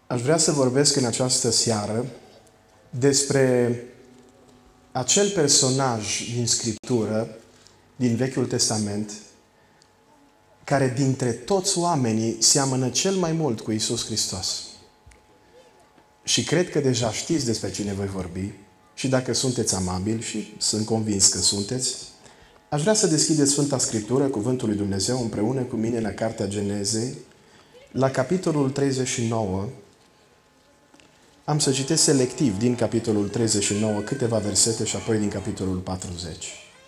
Aș vrea să vorbesc în această seară despre acel personaj din Scriptură, din Vechiul Testament, care dintre toți oamenii seamănă cel mai mult cu Iisus Hristos. Și cred că deja știți despre cine voi vorbi și dacă sunteți amabili, și sunt convins că sunteți, aș vrea să deschideți Sfânta Scriptură, Cuvântul lui Dumnezeu, împreună cu mine la Cartea Genezei, la capitolul 39. Am să citesc selectiv din capitolul 39 câteva versete și apoi din capitolul 40.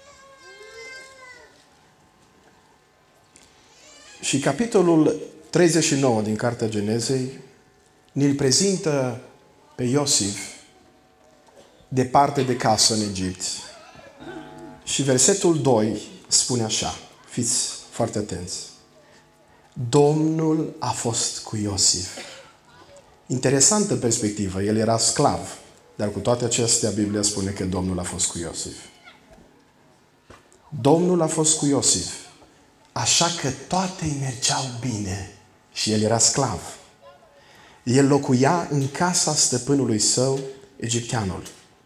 Și capitolul 39 din Cartea Genezei ne-l prezintă pe Iosif departe de casă în Egipt. Și versetul 2 spune așa, fiți foarte atenți. Domnul a fost cu Iosif. Interesantă perspectivă, el era sclav, dar cu toate acestea Biblia spune că Domnul a fost cu Iosif. Domnul a fost cu Iosif, așa că toate îi mergeau bine și el era sclav. El locuia în casa stăpânului său, egipteanul.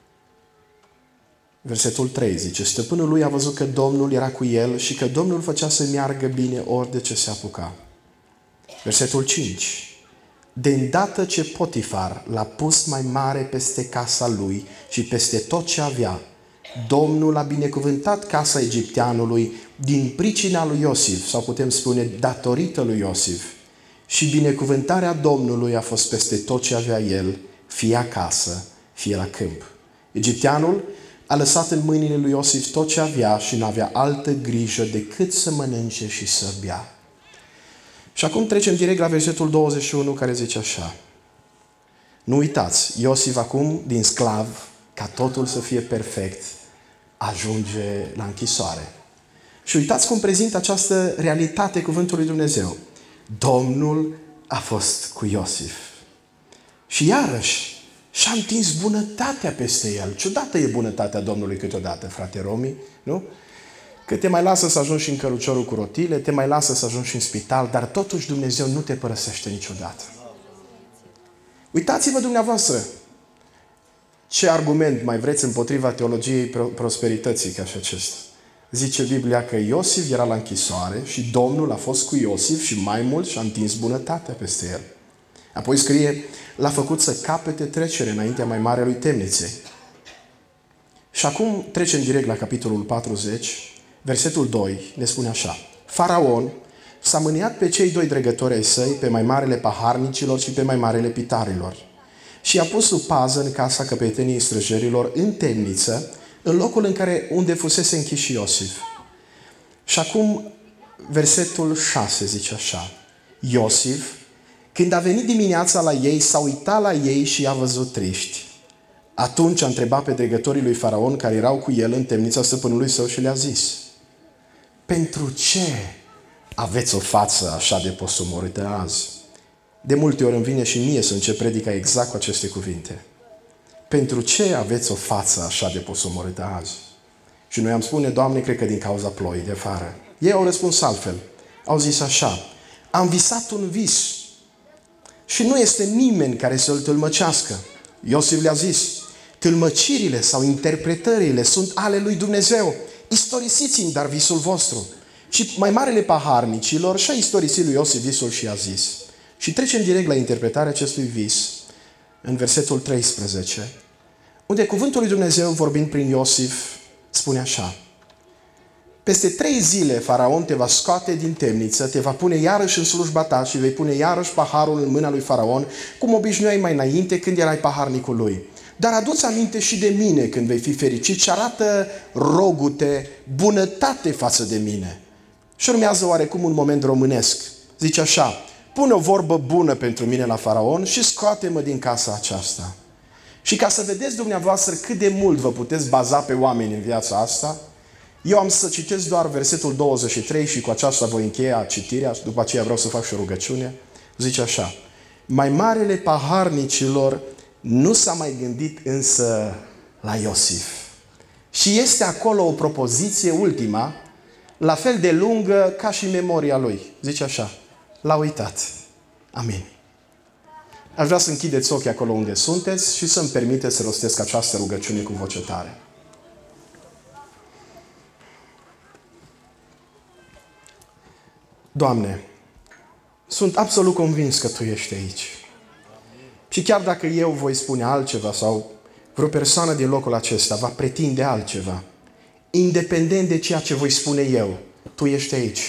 Versetul 3 zice, stăpânul lui a văzut că Domnul era cu el și că Domnul făcea să meargă bine ori de ce se apuca. Versetul 5. De îndată ce Potifar l-a pus mai mare peste casa lui și peste tot ce avea, Domnul a binecuvântat casa egipteanului din pricina lui Iosif, sau putem spune datorită lui Iosif. Și binecuvântarea Domnului a fost peste tot ce avea el, fie acasă, fie la câmp. Egipteanul a lăsat în mâinile lui Iosif tot ce avea și nu avea altă grijă decât să mănânce și să bea. Și acum trecem direct la versetul 21 care zice așa. Nu uitați, Iosif acum din sclav, ca totul să fie perfect, ajunge la închisoare. Și uitați cum prezintă această realitate cuvântului Dumnezeu. Domnul a fost cu Iosif. Și iarăși și-a întins bunătatea peste el. Ciudată e bunătatea Domnului câteodată, frate Romi, nu? Că te mai lasă să ajungi și în căruciorul cu rotile, te mai lasă să ajungi și în spital, dar totuși Dumnezeu nu te părăsește niciodată. Uitați-vă dumneavoastră ce argument mai vreți împotriva teologiei prosperității ca și acesta. Zice Biblia că Iosif era la închisoare și Domnul a fost cu Iosif și mai mult și-a întins bunătatea peste el. Apoi scrie, l-a făcut să capete trecere înaintea mai marelui temniței. Și acum trecem direct la capitolul 40, versetul 2, ne spune așa. Faraon s-a mâniat pe cei doi dregători ai săi, pe mai marele paharnicilor și pe mai marele pitarilor. Și a pus sub pază în casa căpeteniei străjerilor în temniță, în locul unde fusese închis și Iosif. Și acum versetul 6 zice așa. Iosif, când a venit dimineața la ei, s-a uitat la ei și i-a văzut triști. Atunci a întrebat pe dregătorii lui Faraon care erau cu el în temnița stăpânului său și le-a zis: pentru ce aveți o față așa de posomorâtă azi? De multe ori îmi vine și mie să încep predica exact cu aceste cuvinte. Pentru ce aveți o față așa de posomorâtă azi? Și noi am spune, Doamne, cred că din cauza ploii de afară. Ei au răspuns altfel. Au zis așa: am visat un vis și nu este nimeni care să-l tâlmăcească. Iosif le-a zis: tâlmăcirile sau interpretările sunt ale lui Dumnezeu. Istorisiți-mi dar visul vostru. Și mai marele paharnicilor și-a istorisit lui Iosif visul și a zis. Și trecem direct la interpretarea acestui vis în versetul 13, unde cuvântul lui Dumnezeu, vorbind prin Iosif, spune așa: peste 3 zile Faraon te va scoate din temniță, te va pune iarăși în slujba ta și vei pune iarăși paharul în mâna lui Faraon, cum obișnuiai mai înainte când erai paharnicul lui. Dar adu-ți aminte și de mine când vei fi fericit și arată, rogu-te, bunătate față de mine. Și urmează oarecum un moment românesc. Zice așa: pune o vorbă bună pentru mine la Faraon și scoate-mă din casa aceasta. Și ca să vedeți dumneavoastră cât de mult vă puteți baza pe oameni în viața asta, eu am să citesc doar versetul 23 și cu aceasta voi încheia citirea și după aceea vreau să fac și o rugăciune. Zice așa: mai marele paharnicilor nu s-a mai gândit însă la Iosif. Și este acolo o propoziție ultima, la fel de lungă ca și memoria lui. Zice așa: l-a uitat. Amin. Aș vrea să închideți ochii acolo unde sunteți și să-mi permiteți să rostesc această rugăciune cu voce tare. Doamne, sunt absolut convins că Tu ești aici. Și chiar dacă eu voi spune altceva sau vreo persoană din locul acesta va pretinde altceva, independent de ceea ce voi spune eu, Tu ești aici.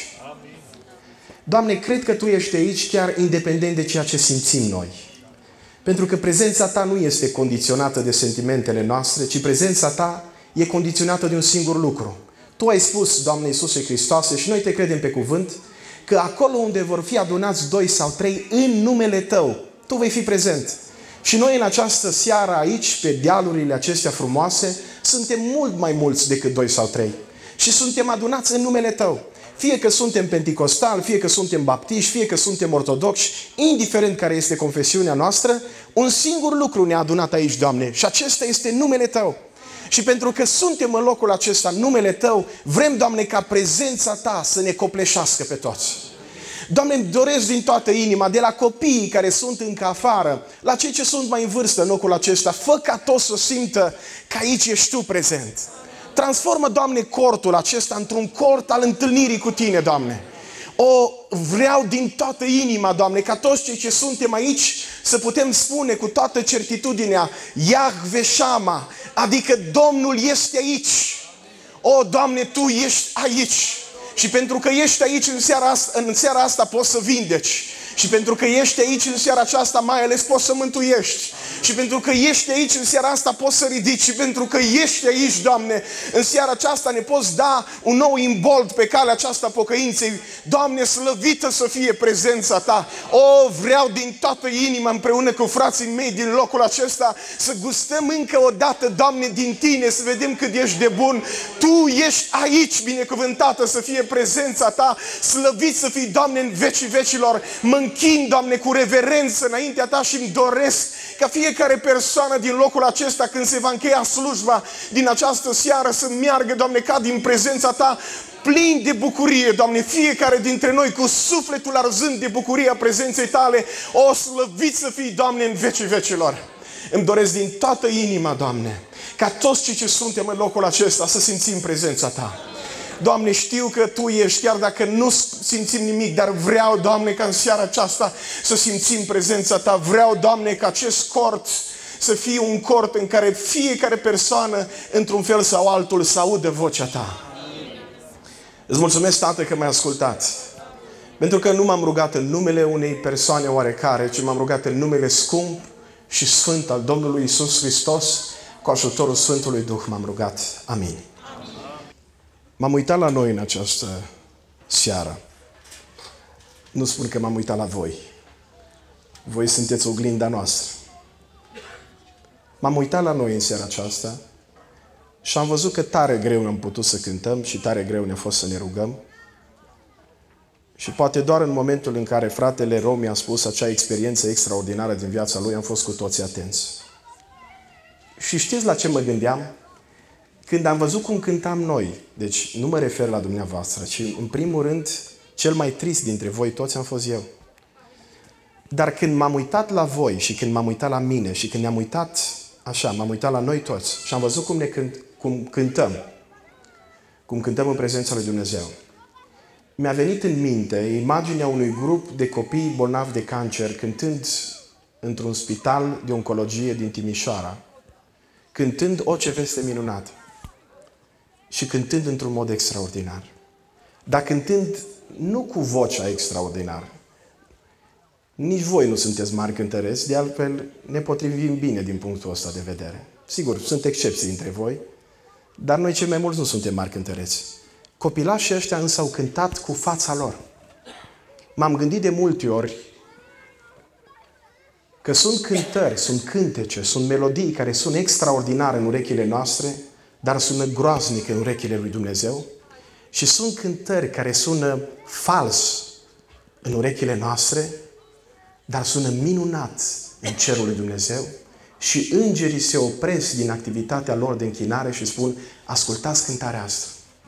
Doamne, cred că Tu ești aici chiar independent de ceea ce simțim noi. Pentru că prezența Ta nu este condiționată de sentimentele noastre, ci prezența Ta e condiționată de un singur lucru. Tu ai spus, Doamne Iisuse Hristoase, și noi Te credem pe cuvânt, că acolo unde vor fi adunați 2 sau 3 în numele Tău, Tu vei fi prezent. Și noi în această seară aici, pe dealurile acestea frumoase, suntem mult mai mulți decât 2 sau 3. Și suntem adunați în numele Tău. Fie că suntem penticostali, fie că suntem baptiști, fie că suntem ortodoxi, indiferent care este confesiunea noastră, un singur lucru ne-a adunat aici, Doamne, și acesta este numele Tău. Și pentru că suntem în locul acesta, în numele Tău, vrem, Doamne, ca prezența Ta să ne copleșească pe toți. Doamne, îmi doresc din toată inima, de la copiii care sunt încă afară, la cei ce sunt mai în vârstă în locul acesta, fă ca toți să simtă că aici ești Tu prezent. Transformă, Doamne, cortul acesta într-un cort al întâlnirii cu Tine, Doamne. O, vreau din toată inima, Doamne, ca toți cei ce suntem aici să putem spune cu toată certitudinea Iahve Shama, adică Domnul este aici. O, Doamne, Tu ești aici. Și pentru că ești aici în seara asta poți să vindeci. Și pentru că ești aici în seara aceasta, mai ales poți să mântuiești. Și pentru că ești aici în seara asta, poți să ridici. Și pentru că ești aici, Doamne, în seara aceasta ne poți da un nou imbold pe calea aceasta pocăinței. Doamne, slăvită să fie prezența Ta. O, vreau din toată inima împreună cu frații mei din locul acesta să gustăm încă o dată, Doamne, din Tine, să vedem cât ești de bun. Tu ești aici, binecuvântată să fie prezența Ta. Slăvit să fii, Doamne, în vecii vecilor. Mă închin, Doamne, cu reverență înaintea Ta și îmi doresc ca fiecare persoană din locul acesta, când se va încheia slujba din această seară, să meargă, Doamne, ca din prezența Ta, plin de bucurie, Doamne, fiecare dintre noi cu sufletul arzând de bucuria prezenței Tale. O, slăvit să fii, Doamne, în vecii vecilor. Îmi doresc din toată inima, Doamne, ca toți cei ce suntem în locul acesta să simțim prezența Ta. Doamne, știu că Tu ești, chiar dacă nu simțim nimic, dar vreau, Doamne, ca în seara aceasta să simțim prezența Ta. Vreau, Doamne, ca acest cort să fie un cort în care fiecare persoană, într-un fel sau altul, să audă vocea Ta. Îți mulțumesc, Tată, că m-ai ascultat. Pentru că nu m-am rugat în numele unei persoane oarecare, ci m-am rugat în numele scump și sfânt al Domnului Iisus Hristos. Cu ajutorul Sfântului Duh m-am rugat. Amin. M-am uitat la noi în această seară. Nu spun că m-am uitat la voi. Voi sunteți oglinda noastră. M-am uitat la noi în seara aceasta și am văzut că tare greu ne-am putut să cântăm și tare greu ne-a fost să ne rugăm. Și poate doar în momentul în care fratele Romi a spus acea experiență extraordinară din viața lui, am fost cu toții atenți. Și știți la ce mă gândeam? Când am văzut cum cântam noi, deci nu mă refer la dumneavoastră, ci în primul rând, cel mai trist dintre voi toți am fost eu. Dar când m-am uitat la voi și când m-am uitat la mine și când ne-am uitat așa, m-am uitat la noi toți și am văzut cum cântăm în prezența lui Dumnezeu, mi-a venit în minte imaginea unui grup de copii bolnavi de cancer cântând într-un spital de oncologie din Timișoara, cântând O, ce veste minunată și cântând într-un mod extraordinar. Dar cântând nu cu vocea extraordinară. Nici voi nu sunteți mari cântăreți, de altfel ne potrivim bine din punctul ăsta de vedere. Sigur, sunt excepții între voi, dar noi cei mai mulți nu suntem mari cântăreți. Copilașii ăștia însă au cântat cu fața lor. M-am gândit de multe ori că sunt cântări, sunt cântece, sunt melodii care sunt extraordinare în urechile noastre, dar sună groaznic în urechile lui Dumnezeu. Și sunt cântări care sună fals în urechile noastre, dar sună minunat în cerul lui Dumnezeu. Și îngerii se opresc din activitatea lor de închinare și spun, ascultați cântarea asta.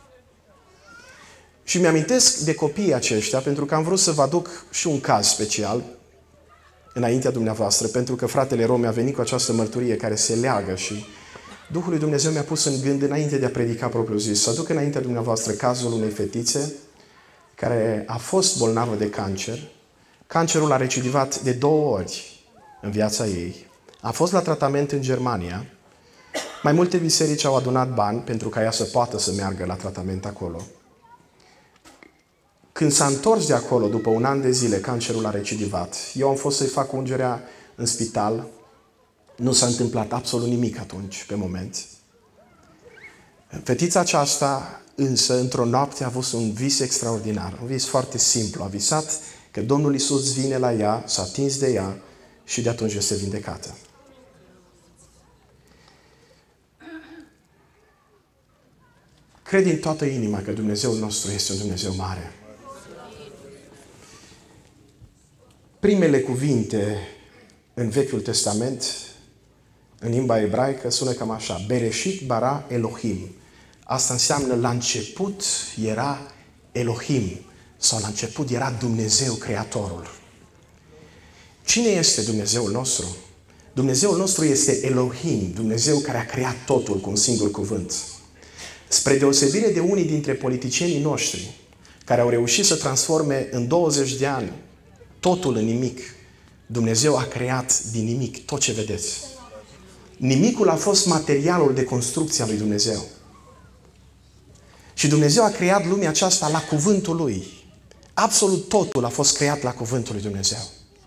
Și mi-amintesc de copiii aceștia, pentru că am vrut să vă aduc și un caz special. înaintea dumneavoastră, pentru că fratele Rome a venit cu această mărturie care se leagă și Duhul lui Dumnezeu mi-a pus în gând, înainte de a predica propriu zis, să aduc înaintea dumneavoastră cazul unei fetițe care a fost bolnavă de cancer. Cancerul a recidivat de 2 ori în viața ei. A fost la tratament în Germania. Mai multe biserici au adunat bani pentru ca ea să poată să meargă la tratament acolo. Când s-a întors de acolo, după 1 an de zile, cancerul a recidivat. Eu am fost să-i fac ungerea în spital. Nu s-a întâmplat absolut nimic atunci, pe moment. Fetița aceasta, însă, într-o noapte a avut un vis extraordinar. Un vis foarte simplu. A visat că Domnul Iisus vine la ea, s-a atins de ea și de atunci este vindecată. Cred din toată inima că Dumnezeul nostru este un Dumnezeu mare. Primele cuvinte în Vechiul Testament, în limba ebraică, sună cam așa. Bereshit bara Elohim. Asta înseamnă la început era Elohim. Sau la început era Dumnezeu Creatorul. Cine este Dumnezeul nostru? Dumnezeul nostru este Elohim, Dumnezeu care a creat totul cu un singur cuvânt. Spre deosebire de unii dintre politicienii noștri, care au reușit să transforme în 20 de ani totul în nimic, Dumnezeu a creat din nimic tot ce vedeți. Nimicul a fost materialul de construcție a lui Dumnezeu. Și Dumnezeu a creat lumea aceasta la cuvântul Lui. Absolut totul a fost creat la cuvântul lui Dumnezeu.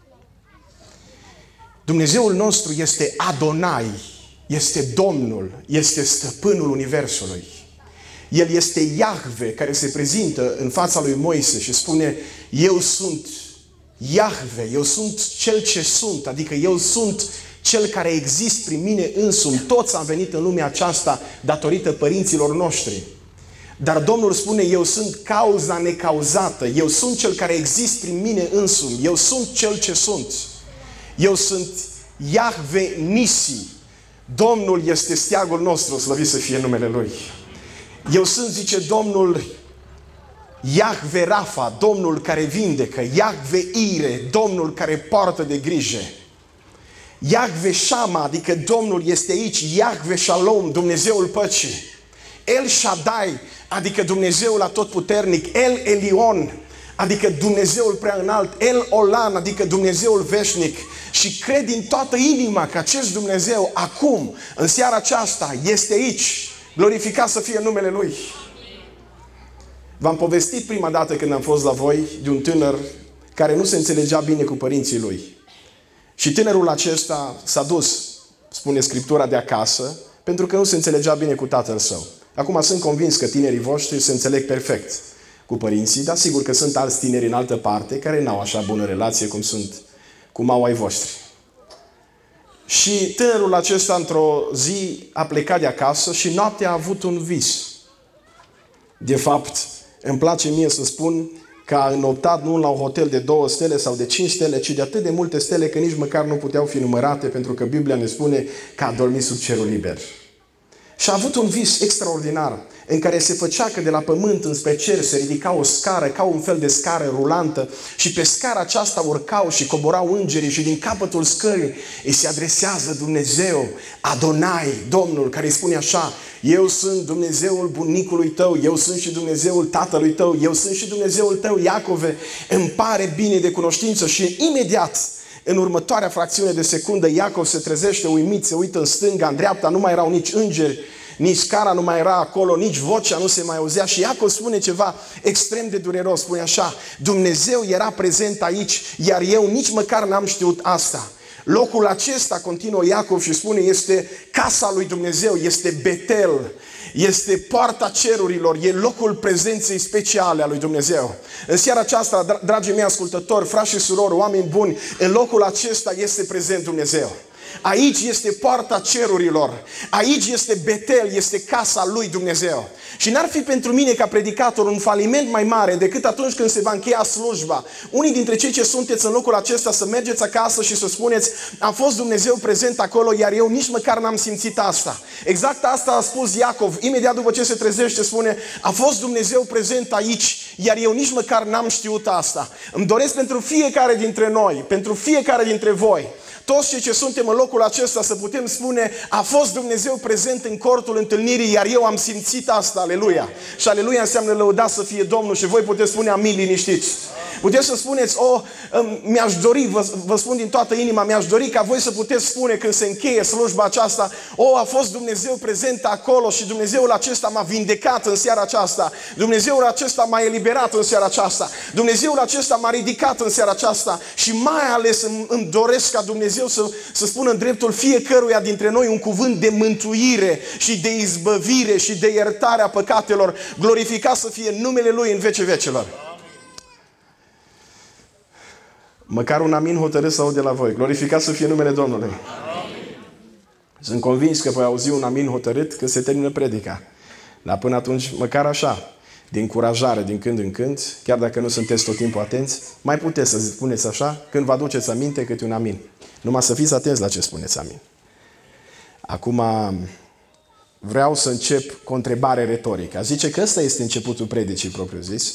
Dumnezeul nostru este Adonai, este Domnul, este Stăpânul Universului. El este Iahve, care se prezintă în fața lui Moise și spune: eu sunt Iahve, eu sunt cel ce sunt, adică eu sunt cel care exist prin mine însumi. Toți am venit în lumea aceasta datorită părinților noștri. Dar Domnul spune: eu sunt cauza necauzată, eu sunt cel care exist prin mine însumi, eu sunt cel ce sunt. Eu sunt Iahve Nisi. Domnul este steagul nostru, slăvit să fie numele Lui. Eu sunt, zice Domnul, Iahve Rafa, Domnul care vindecă, Iahve Ire, Domnul care poartă de grijă. Iahve Shama, adică Domnul este aici, Iahve Shalom, Dumnezeul păcii. El Shaddai, adică Dumnezeul atotputernic, El Elion, adică Dumnezeul prea înalt, El Olam, adică Dumnezeul veșnic. Și cred din toată inima că acest Dumnezeu acum, în seara aceasta, este aici. Glorificat să fie numele Lui. V-am povestit prima dată când am fost la voi de un tânăr care nu se înțelegea bine cu părinții lui. Și tânărul acesta s-a dus, spune Scriptura, de acasă, pentru că nu se înțelegea bine cu tatăl său. Acum sunt convins că tinerii voștri se înțeleg perfect cu părinții, dar sigur că sunt alți tineri în altă parte care n-au așa bună relație cum au ai voștri. Și tânărul acesta într-o zi a plecat de acasă și noaptea a avut un vis. De fapt, îmi place mie să spun că a înoptat nu la un hotel de 2 stele sau de 5 stele, ci de atât de multe stele că nici măcar nu puteau fi numărate, pentru că Biblia ne spune că a dormit sub cerul liber. Și a avut un vis extraordinar în care se făcea că de la pământ înspre cer se ridica o scară, ca un fel de scară rulantă, și pe scara aceasta urcau și coborau îngerii și din capătul scării îi se adresează Dumnezeu, Adonai, Domnul, care îi spune așa: eu sunt Dumnezeul bunicului tău, eu sunt și Dumnezeul tatălui tău, eu sunt și Dumnezeul tău, Iacove, îmi pare bine de cunoștință. Și imediat, în următoarea fracțiune de secundă, Iacov se trezește uimit, se uită în stânga, în dreapta, nu mai erau nici îngeri, nici scara nu mai era acolo, nici vocea nu se mai auzea. Și Iacov spune ceva extrem de dureros, spune așa: Dumnezeu era prezent aici, iar eu nici măcar n-am știut asta. Locul acesta, continuă Iacov și spune, este casa lui Dumnezeu, este Betel, este poarta cerurilor, e locul prezenței speciale a lui Dumnezeu. În seara aceasta, dragii mei ascultători, frați și surori, oameni buni, în locul acesta este prezent Dumnezeu. Aici este poarta cerurilor. Aici este Betel, este casa lui Dumnezeu. Și n-ar fi pentru mine ca predicator un faliment mai mare decât atunci când se va încheia slujba. Unii dintre cei ce sunteți în locul acesta să mergeți acasă și să spuneți: a fost Dumnezeu prezent acolo, iar eu nici măcar n-am simțit asta. Exact asta a spus Iacov. Imediat după ce se trezește spune: a fost Dumnezeu prezent aici, iar eu nici măcar n-am știut asta. Îmi doresc pentru fiecare dintre noi, pentru fiecare dintre voi, toți cei ce suntem în locul acesta, să putem spune: a fost Dumnezeu prezent în cortul întâlnirii, iar eu am simțit asta, aleluia. Și aleluia înseamnă lăudat să fie Domnul și voi puteți spune amin liniștiți. Puteți să spuneți: mi-aș dori, vă spun din toată inima, mi-aș dori ca voi să puteți spune când se încheie slujba aceasta: a fost Dumnezeu prezent acolo și Dumnezeul acesta m-a vindecat în seara aceasta. Dumnezeul acesta m-a eliberat în seara aceasta. Dumnezeul acesta m-a ridicat în seara aceasta. Și mai ales îmi doresc ca Dumnezeu să spună în dreptul fiecăruia dintre noi un cuvânt de mântuire și de izbăvire și de iertare a păcatelor. Glorificat să fie numele Lui în vecii vecelor. Măcar un amin hotărât să aud de la voi. Glorificat să fie numele Domnului. Amin. Sunt convins că voi auzi un amin hotărât când se termină predica. Dar până atunci, măcar așa, de încurajare din când în când, chiar dacă nu sunteți tot timpul atenți, mai puteți să spuneți așa, când vă aduceți aminte, câte un amin. Numai să fiți atenți la ce spuneți amin. Acum vreau să încep cu o întrebare retorică. Zice că ăsta este începutul predicii propriu-zis.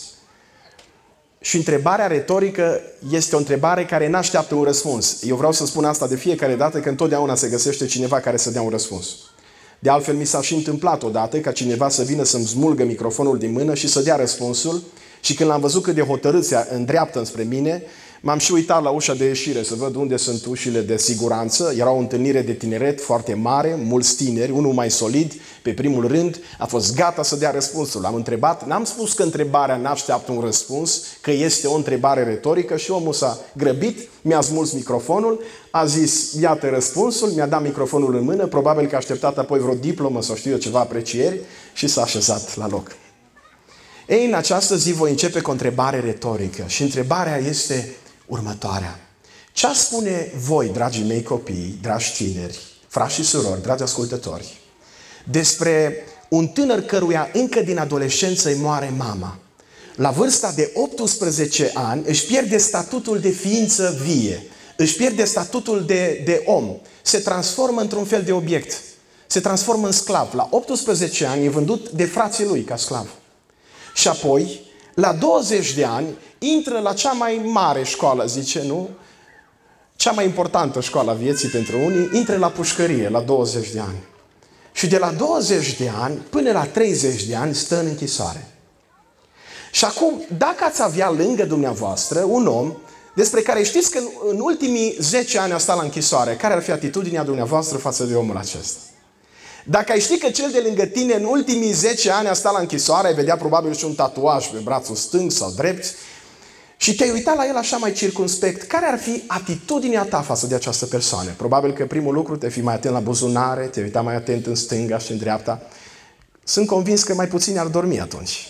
Și întrebarea retorică este o întrebare care n-așteaptă un răspuns. Eu vreau să spun asta de fiecare dată, că întotdeauna se găsește cineva care să dea un răspuns. De altfel, mi s-a și întâmplat odată ca cineva să vină să-mi smulgă microfonul din mână și să dea răspunsul. Și când l-am văzut cât de hotărât se îndreaptă înspre mine, m-am și uitat la ușa de ieșire să văd unde sunt ușile de siguranță. Era o întâlnire de tineret foarte mare, mulți tineri, unul mai solid, pe primul rând, a fost gata să dea răspunsul. L-am întrebat, n-am spus că întrebarea n-așteaptă un răspuns, că este o întrebare retorică și omul s-a grăbit, mi-a smuls microfonul, a zis: iată răspunsul, mi-a dat microfonul în mână, probabil că a așteptat apoi vreo diplomă sau știu eu ceva aprecieri și s-a așezat la loc. Ei, în această zi voi începe cu o întrebare retorică și întrebarea este următoarea. Ce ați spune voi, dragii mei copii, dragi tineri, frați și surori, dragi ascultători, despre un tânăr căruia încă din adolescență îi moare mama? La vârsta de 18 ani își pierde statutul de ființă vie, își pierde statutul de om, se transformă într-un fel de obiect, se transformă în sclav. La 18 ani e vândut de frații lui ca sclav. Și apoi, la 20 de ani, intră la cea mai mare școală, zice, nu? Cea mai importantă școală a vieții pentru unii, intră la pușcărie la 20 de ani. Și de la 20 de ani până la 30 de ani stă în închisoare. Și acum, dacă ați avea lângă dumneavoastră un om despre care știți că în ultimii 10 ani a stat la închisoare, care ar fi atitudinea dumneavoastră față de omul acesta? Dacă ai ști că cel de lângă tine în ultimii 10 ani a stat la închisoare, ai vedea probabil și un tatuaj pe brațul stâng sau drept și te-ai uitat la el așa mai circumspect, care ar fi atitudinea ta față de această persoană? Probabil că primul lucru te fi mai atent la buzunare, te uita mai atent în stânga și în dreapta. Sunt convins că mai puțini ar dormi atunci.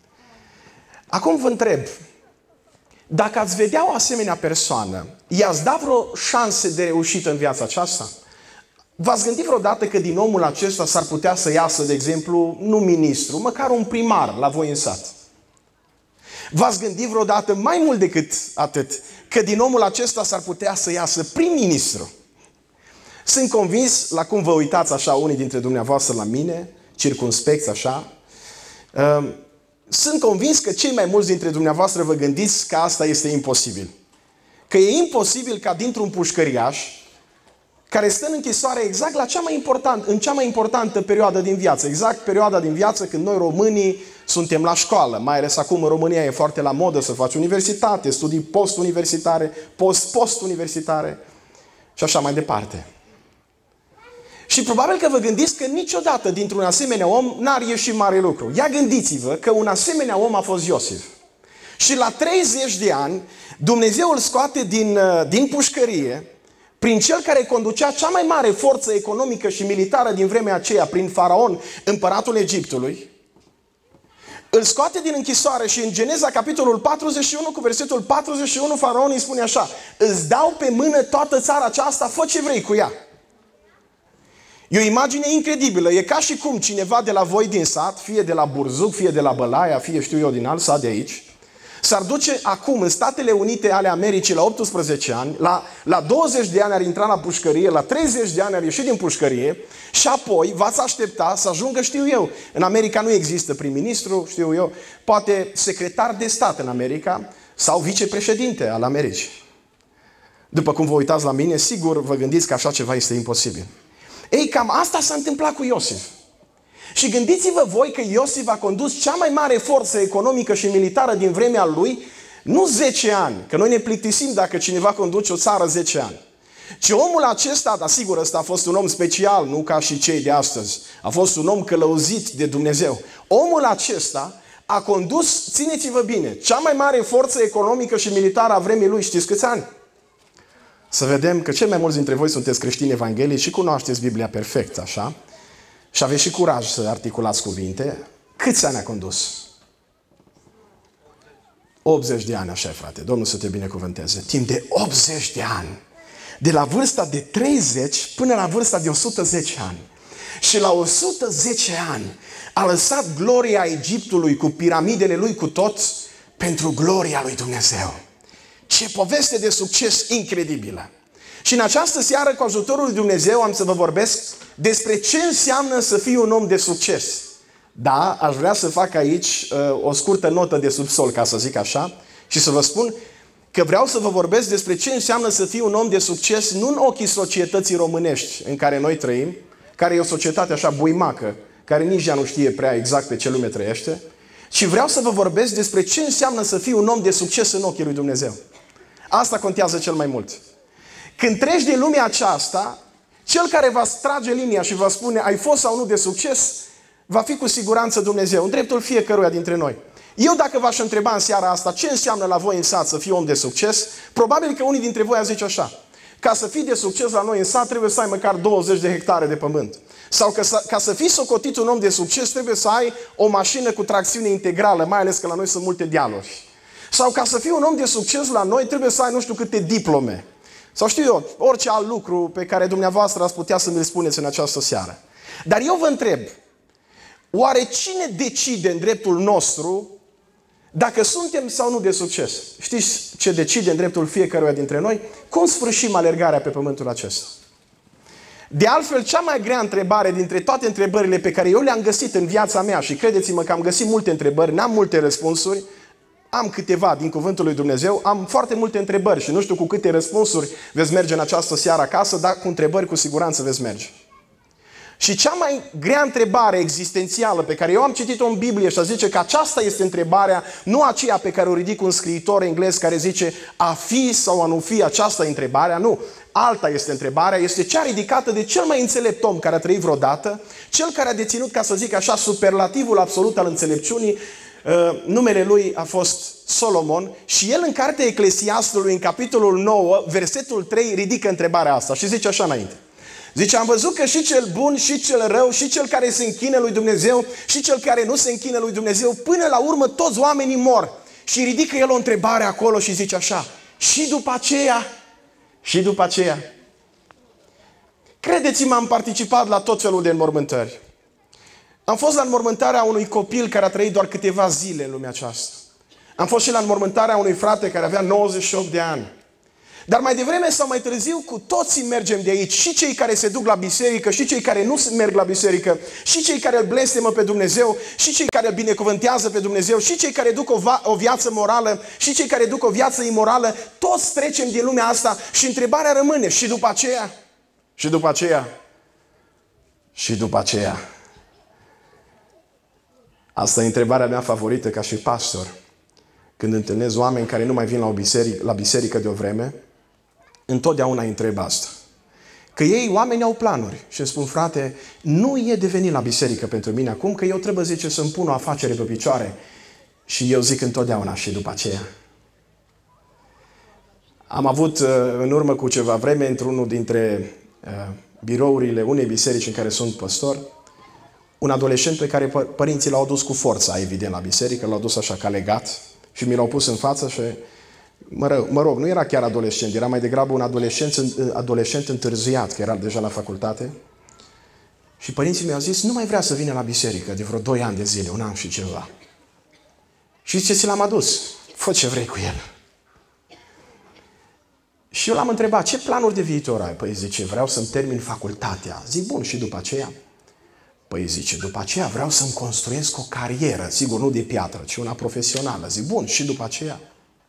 Acum vă întreb, dacă ați vedea o asemenea persoană, i-ați da vreo șanse de reușită în viața aceasta? V-ați gândit vreodată că din omul acesta s-ar putea să iasă, de exemplu, nu ministru, măcar un primar la voi în sat? V-ați gândit vreodată, mai mult decât atât, că din omul acesta s-ar putea să iasă prim-ministru? Sunt convins, la cum vă uitați așa unii dintre dumneavoastră la mine, circumspecți așa, sunt convins că cei mai mulți dintre dumneavoastră vă gândiți că asta este imposibil. Că e imposibil ca dintr-un pușcăriaș, care stă în închisoare exact în cea mai importantă perioadă din viață, exact perioada din viață când noi românii suntem la școală, mai ales acum în România e foarte la modă să faci universitate, studii post-universitare, post-universitare și așa mai departe. Și probabil că vă gândiți că niciodată dintr-un asemenea om n-ar ieși mare lucru. Ia gândiți-vă că un asemenea om a fost Iosif. Și la 30 de ani Dumnezeu îl scoate din pușcărie, prin cel care conducea cea mai mare forță economică și militară din vremea aceea, prin Faraon, împăratul Egiptului, îl scoate din închisoare și în Geneza, capitolul 41, cu versetul 41, Faraon îi spune așa: îți dau pe mână toată țara aceasta, fă ce vrei cu ea. E o imagine incredibilă. E ca și cum cineva de la voi din sat, fie de la Burzuc, fie de la Bălaia, fie știu eu din alt sat de aici, s-ar duce acum în Statele Unite ale Americii la 18 ani, la 20 de ani ar intra la pușcărie, la 30 de ani ar ieși din pușcărie și apoi v-ați aștepta să ajungă, știu eu, în America nu există prim-ministru, știu eu, poate secretar de stat în America sau vicepreședinte al Americii. După cum vă uitați la mine, sigur vă gândiți că așa ceva este imposibil. Ei, cam asta s-a întâmplat cu Iosif. Și gândiți-vă voi că Iosif a condus cea mai mare forță economică și militară din vremea lui, nu 10 ani, că noi ne plictisim dacă cineva conduce o țară 10 ani. Ci omul acesta, dar sigur ăsta a fost un om special, nu ca și cei de astăzi. A fost un om călăuzit de Dumnezeu. Omul acesta a condus, țineți-vă bine, cea mai mare forță economică și militară a vremii lui, știți câți ani? Să vedem că cei mai mulți dintre voi sunteți creștini evanghelici și cunoașteți Biblia perfect, așa? Și aveți și curaj să articulați cuvinte. Câți ani a condus? 80 de ani, așa, frate. Domnul să te binecuvânteze. Timp de 80 de ani. De la vârsta de 30 până la vârsta de 110 ani. Și la 110 ani a lăsat gloria Egiptului cu piramidele lui cu toți pentru gloria lui Dumnezeu. Ce poveste de succes incredibilă! Și în această seară, cu ajutorul lui Dumnezeu, am să vă vorbesc despre ce înseamnă să fii un om de succes. Da, aș vrea să fac aici o scurtă notă de subsol, ca să zic așa, și să vă spun că vreau să vă vorbesc despre ce înseamnă să fii un om de succes, nu în ochii societății românești în care noi trăim, care e o societate așa buimacă, care nici ea nu știe prea exact pe ce lume trăiește, ci vreau să vă vorbesc despre ce înseamnă să fii un om de succes în ochii lui Dumnezeu. Asta contează cel mai mult. Când treci din lumea aceasta, cel care va strage linia și va spune ai fost sau nu de succes, va fi cu siguranță Dumnezeu, în dreptul fiecăruia dintre noi. Eu dacă v-aș întreba în seara asta ce înseamnă la voi în sat să fii om de succes, probabil că unii dintre voi ar zice așa: ca să fii de succes la noi în sat trebuie să ai măcar 20 de hectare de pământ. Sau că ca să fii socotit un om de succes trebuie să ai o mașină cu tracțiune integrală, mai ales că la noi sunt multe dealuri. Sau ca să fii un om de succes la noi trebuie să ai nu știu câte diplome. Sau știu eu, orice alt lucru pe care dumneavoastră ați putea să mi-l spuneți în această seară. Dar eu vă întreb, oare cine decide în dreptul nostru dacă suntem sau nu de succes? Știți ce decide în dreptul fiecăruia dintre noi? Cum sfârșim alergarea pe pământul acesta? De altfel, cea mai grea întrebare dintre toate întrebările pe care eu le-am găsit în viața mea, și credeți-mă că am găsit multe întrebări, n-am multe răspunsuri, am câteva din cuvântul lui Dumnezeu, am foarte multe întrebări și nu știu cu câte răspunsuri veți merge în această seară acasă, dar cu întrebări cu siguranță veți merge. Și cea mai grea întrebare existențială pe care eu am citit-o în Biblie și zice că aceasta este întrebarea, nu aceea pe care o ridic un scriitor englez care zice a fi sau a nu fi, aceasta e întrebarea, nu. Alta este întrebarea, este cea ridicată de cel mai înțelept om care a trăit vreodată, cel care a deținut, ca să zic așa, superlativul absolut al înțelepciunii. Numele lui a fost Solomon și el în cartea Eclesiastului, în capitolul 9, versetul 3, ridică întrebarea asta și zice așa înainte. Zice, am văzut că și cel bun, și cel rău, și cel care se închină lui Dumnezeu, și cel care nu se închină lui Dumnezeu, până la urmă toți oamenii mor. Și ridică el o întrebare acolo și zice așa, și după aceea. Credeți-mă, am participat la tot felul de înmormântări. Am fost la înmormântarea unui copil care a trăit doar câteva zile în lumea aceasta. Am fost și la înmormântarea unui frate care avea 98 de ani. Dar mai devreme sau mai târziu, cu toții mergem de aici. Și cei care se duc la biserică, și cei care nu merg la biserică, și cei care îl blestemă pe Dumnezeu, și cei care îl binecuvântează pe Dumnezeu, și cei care duc o viață morală, și cei care duc o viață imorală. Toți trecem din lumea asta și întrebarea rămâne, și după aceea? Și după aceea? Și după aceea? Asta e întrebarea mea favorită ca și pastor. Când întâlnesc oameni care nu mai vin la biserică de o vreme, întotdeauna îi întreb asta. Că ei, oamenii, au planuri și îmi spun, frate, nu e de venit la biserică pentru mine acum, că eu trebuie, zice, să-mi pun o afacere pe picioare. Și eu zic întotdeauna, și după aceea. Am avut în urmă cu ceva vreme, într-unul dintre birourile unei biserici în care sunt păstor, un adolescent pe care părinții l-au dus cu forța, evident, la biserică, l-au dus așa ca legat și mi l-au pus în față și, mă rog, nu era chiar adolescent, era mai degrabă un adolescent întârziat, că era deja la facultate. Și părinții mi-au zis, nu mai vrea să vină la biserică de vreo 2 ani de zile, 1 an și ceva. Și zice, ți l-am adus, fă ce vrei cu el. Și eu l-am întrebat, ce planuri de viitor ai? Păi zice, vreau să-mi termin facultatea. Zic, bun, și după aceea? Păi zice, după aceea vreau să-mi construiesc o carieră, sigur, nu de piatră, ci una profesională. Zic, bun, și după aceea?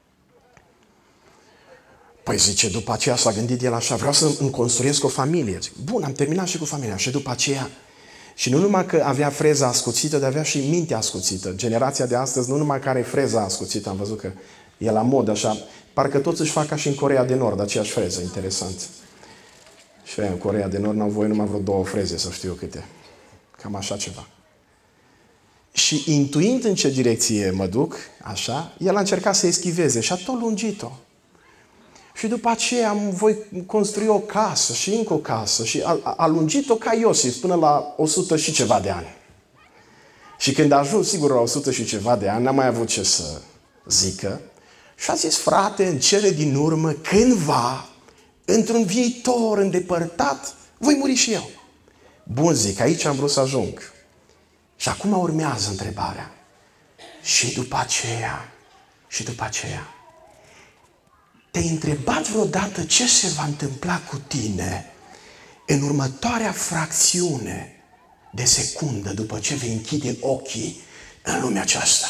Păi zice, după aceea s-a gândit el așa, vreau să-mi construiesc o familie. Zic, bun, am terminat și cu familia. Și după aceea? Și nu numai că avea freza ascuțită, dar avea și mintea ascuțită. Generația de astăzi nu numai că are freza ascuțită, am văzut că e la mod așa, parcă toți își fac ca și în Coreea de Nord, aceeași freză, interesant. Și în Coreea de Nord n-au voie numai vreo 2 freze, să știu câte. Cam așa ceva. Și intuind în ce direcție mă duc, așa, el a încercat să eschiveze și a tot lungit-o. Și după aceea voi construi o casă și încă o casă și a lungit-o ca Iosif până la 100 și ceva de ani. Și când a ajuns, sigur, la 100 și ceva de ani, n-a mai avut ce să zică. Și a zis, frate, în cele din urmă, cândva, într-un viitor îndepărtat, voi muri și eu. Bun, zic, aici am vrut să ajung. Și acum urmează întrebarea. Și după aceea, te-ai întrebat vreodată ce se va întâmpla cu tine în următoarea fracțiune de secundă după ce vei închide ochii în lumea aceasta?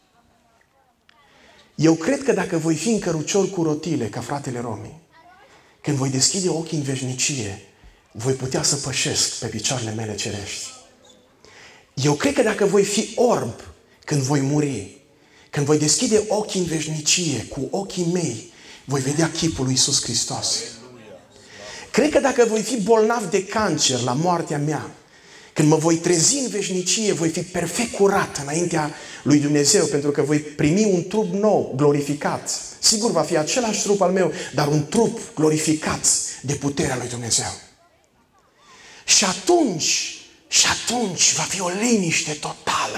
Eu cred că dacă voi fi în cărucior cu rotile, ca fratele Romi, când voi deschide ochii în veșnicie, voi putea să pășesc pe picioarele mele cerești. Eu cred că dacă voi fi orb când voi muri, când voi deschide ochii în veșnicie cu ochii mei, voi vedea chipul lui Iisus Hristos. Cred că dacă voi fi bolnav de cancer la moartea mea, când mă voi trezi în veșnicie, voi fi perfect curat înaintea lui Dumnezeu, pentru că voi primi un trup nou, glorificat. Sigur, va fi același trup al meu, dar un trup glorificat de puterea lui Dumnezeu. Și atunci va fi o liniște totală.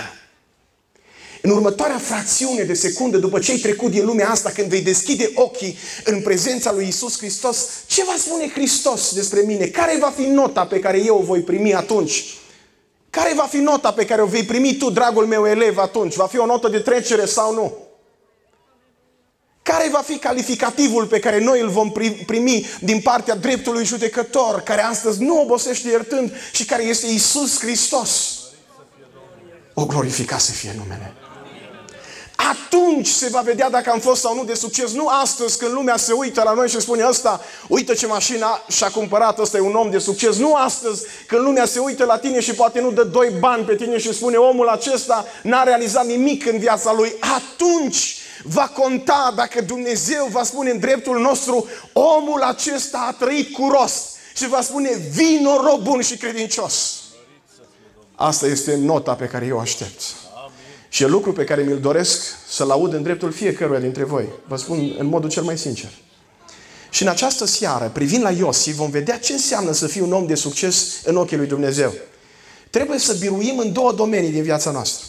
În următoarea fracțiune de secundă, după ce ai trecut din lumea asta, când vei deschide ochii în prezența lui Iisus Hristos, ce va spune Hristos despre mine? Care va fi nota pe care eu o voi primi atunci? Care va fi nota pe care o vei primi tu, dragul meu elev, atunci? Va fi o notă de trecere sau nu? Care va fi calificativul pe care noi îl vom primi din partea dreptului judecător, care astăzi nu obosește iertând și care este Iisus Hristos? O glorificat să fie numele. Atunci se va vedea dacă am fost sau nu de succes. Nu astăzi când lumea se uită la noi și spune ăsta, uită ce mașină și-a cumpărat, ăsta e un om de succes. Nu astăzi când lumea se uită la tine și poate nu dă 2 bani pe tine și spune omul acesta n-a realizat nimic în viața lui. Atunci va conta dacă Dumnezeu va spune în dreptul nostru, omul acesta a trăit cu rost și va spune, vino rob bun și credincios. Asta este nota pe care eu o aștept. Și e lucru pe care mi-l doresc să-l aud în dreptul fiecăruia dintre voi. Vă spun în modul cel mai sincer. Și în această seară, privind la Iosif, vom vedea ce înseamnă să fii un om de succes în ochii lui Dumnezeu. Trebuie să biruim în 2 domenii din viața noastră.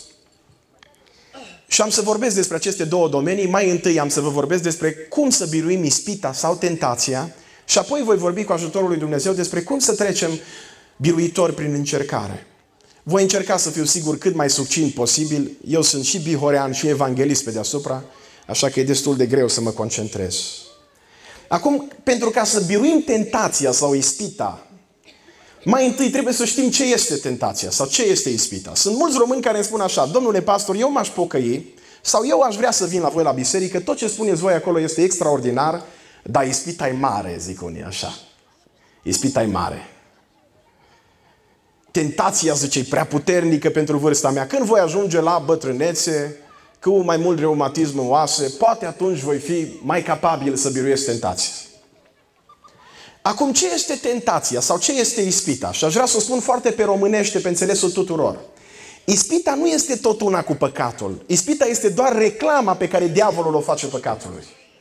Și am să vorbesc despre aceste 2 domenii. Mai întâi am să vă vorbesc despre cum să biruim ispita sau tentația și apoi voi vorbi cu ajutorul lui Dumnezeu despre cum să trecem biruitori prin încercare. Voi încerca să fiu sigur cât mai succint posibil. Eu sunt și bihorean și evanghelist pe deasupra, așa că e destul de greu să mă concentrez. Acum, pentru ca să biruim tentația sau ispita, mai întâi trebuie să știm ce este tentația sau ce este ispita. Sunt mulți români care îmi spun așa, domnule pastor, eu m-aș pocăi sau eu aș vrea să vin la voi la biserică, tot ce spuneți voi acolo este extraordinar, dar ispita e mare, zic unii așa. Ispita e mare. Tentația, zice, e prea puternică pentru vârsta mea. Când voi ajunge la bătrânețe, cu mai mult reumatism în oase, poate atunci voi fi mai capabil să biruiesc tentația. Acum, ce este tentația sau ce este ispita? Și aș vrea să o spun foarte pe românește, pe înțelesul tuturor. Ispita nu este tot una cu păcatul. Ispita este doar reclama pe care diavolul o face păcatului.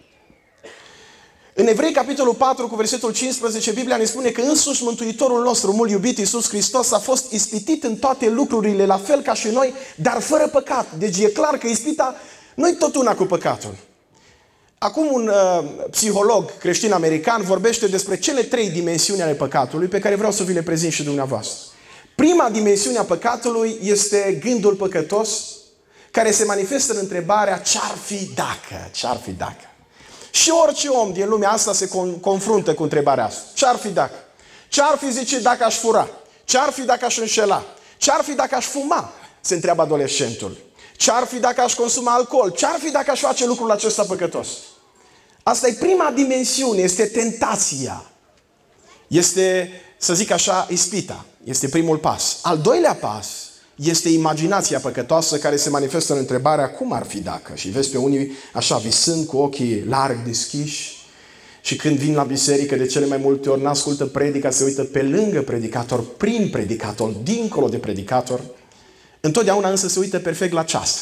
În Evrei, capitolul 4, cu versetul 15, Biblia ne spune că însuși Mântuitorul nostru, mult iubit Iisus Hristos, a fost ispitit în toate lucrurile, la fel ca și noi, dar fără păcat. Deci e clar că ispita nu e tot una cu păcatul. Acum un psiholog creștin-american vorbește despre cele 3 dimensiuni ale păcatului pe care vreau să vi le prezint și dumneavoastră. Prima dimensiune a păcatului este gândul păcătos, care se manifestă în întrebarea ce-ar fi dacă? Ce-ar fi dacă? Și orice om din lumea asta se confruntă cu întrebarea asta. Ce-ar fi dacă? Ce-ar fi, zice, dacă aș fura? Ce-ar fi dacă aș înșela? Ce-ar fi dacă aș fuma? Se întreabă adolescentul. Ce-ar fi dacă aș consuma alcool? Ce-ar fi dacă aș face lucrul acesta păcătos? Asta e prima dimensiune, este tentația. Este, să zic așa, ispita. Este primul pas. Al doilea pas este imaginația păcătoasă care se manifestă în întrebarea cum ar fi dacă? Și vezi pe unii așa visând cu ochii larg deschiși și când vin la biserică de cele mai multe ori n-ascultă predica, se uită pe lângă predicator, prin predicator, dincolo de predicator. Întotdeauna însă se uită perfect la ceas.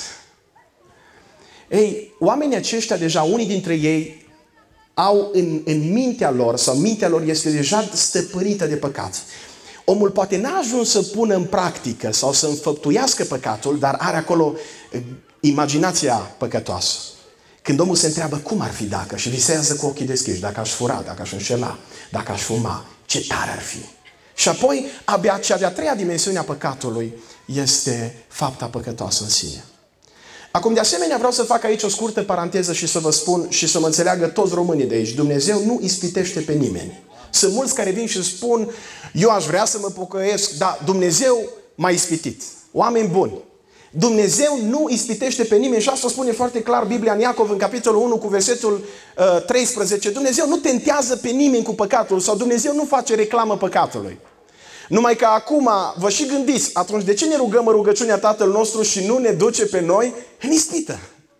Ei, oamenii aceștia deja, unii dintre ei au în mintea lor, sau mintea lor este deja stăpânită de păcat. Omul poate n-a ajuns să pună în practică sau să înfăptuiască păcatul, dar are acolo imaginația păcătoasă. Când omul se întreabă cum ar fi dacă și visează cu ochii deschiși, dacă aș fura, dacă aș înșela, dacă aș fuma, ce tare ar fi. Și apoi, abia cea de-a treia dimensiune a păcatului este fapta păcătoasă în sine. Acum, de asemenea, vreau să fac aici o scurtă paranteză și să vă spun și să mă înțeleagă toți românii de aici. Dumnezeu nu ispitește pe nimeni. Sunt mulți care vin și spun, eu aș vrea să mă pocăiesc, dar Dumnezeu m-a ispitit. Oameni buni. Dumnezeu nu ispitește pe nimeni și asta spune foarte clar Biblia în Iacov, în capitolul 1 cu versetul 13. Dumnezeu nu tentează pe nimeni cu păcatul sau Dumnezeu nu face reclamă păcatului. Numai că acum vă și gândiți, atunci de ce ne rugăm în rugăciunea Tatăl nostru și nu ne duce pe noi în ispită?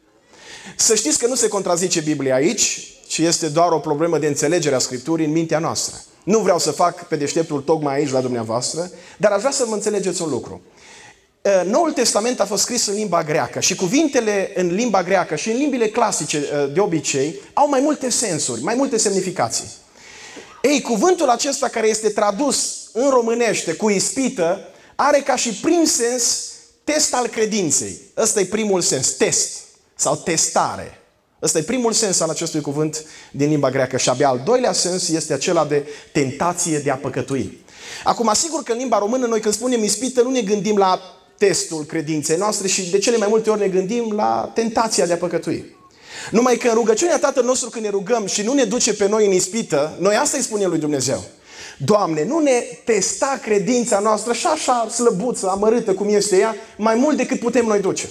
Să știți că nu se contrazice Biblia aici, ci este doar o problemă de înțelegere a Scripturii în mintea noastră. Nu vreau să fac pe deșteptul tocmai aici la dumneavoastră, dar aș vrea să mă înțelegeți un lucru. Noul Testament a fost scris în limba greacă și cuvintele în limba greacă și în limbile clasice de obicei au mai multe sensuri, mai multe semnificații. Ei, cuvântul acesta care este tradus în românește cu ispită are ca și prim sens test al credinței. Ăsta e primul sens, test sau testare. Ăsta e primul sens al acestui cuvânt din limba greacă și abia al doilea sens este acela de tentație de a păcătui. Acum, asigur că în limba română noi când spunem ispită nu ne gândim la testul credinței noastre și de cele mai multe ori ne gândim la tentația de a păcătui. Numai că în rugăciunea Tatăl nostru când ne rugăm și nu ne duce pe noi în ispită, noi asta îi spunem lui Dumnezeu. Doamne, nu ne testa credința noastră și așa slăbuță, amărâtă cum este ea, mai mult decât putem noi duce.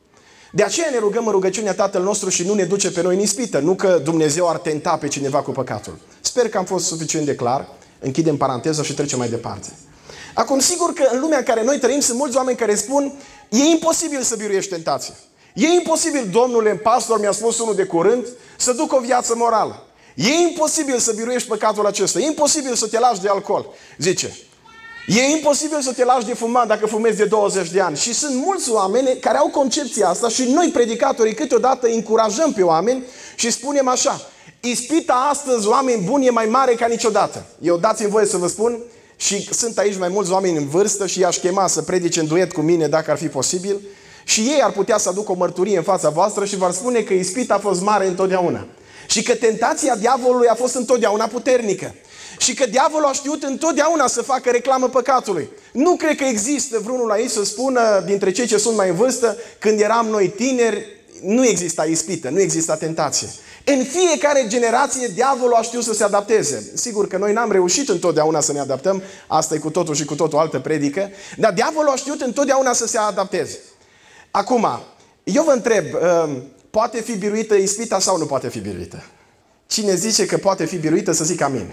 De aceea ne rugăm în rugăciunea Tatăl nostru și nu ne duce pe noi în ispită, nu că Dumnezeu ar tenta pe cineva cu păcatul. Sper că am fost suficient de clar, închidem paranteza și trecem mai departe. Acum, sigur că în lumea în care noi trăim sunt mulți oameni care spun e imposibil să biruiești tentația. E imposibil, domnule pastor, mi-a spus unul de curând, să duc o viață morală. E imposibil să biruiești păcatul acesta. E imposibil să te lași de alcool. Zice, e imposibil să te lași de fumat dacă fumezi de 20 de ani. Și sunt mulți oameni care au concepția asta și noi, predicatorii, câteodată încurajăm pe oameni și spunem așa, ispita astăzi, oameni buni, e mai mare ca niciodată. Eu dați-mi voie să vă spun, și sunt aici mai mulți oameni în vârstă și i-aș chema să predice în duet cu mine dacă ar fi posibil. Și ei ar putea să aducă o mărturie în fața voastră și v-ar spune că ispita a fost mare întotdeauna. Și că tentația diavolului a fost întotdeauna puternică. Și că diavolul a știut întotdeauna să facă reclamă păcatului. Nu cred că există vreunul aici să spună, dintre cei ce sunt mai în vârstă, când eram noi tineri, nu exista ispită, nu exista tentație. În fiecare generație, diavolul a știut să se adapteze. Sigur că noi n-am reușit întotdeauna să ne adaptăm, asta e cu totul și cu totul altă predică, dar diavolul a știut întotdeauna să se adapteze. Acum, eu vă întreb, poate fi biruită ispita sau nu poate fi biruită? Cine zice că poate fi biruită să zic amin.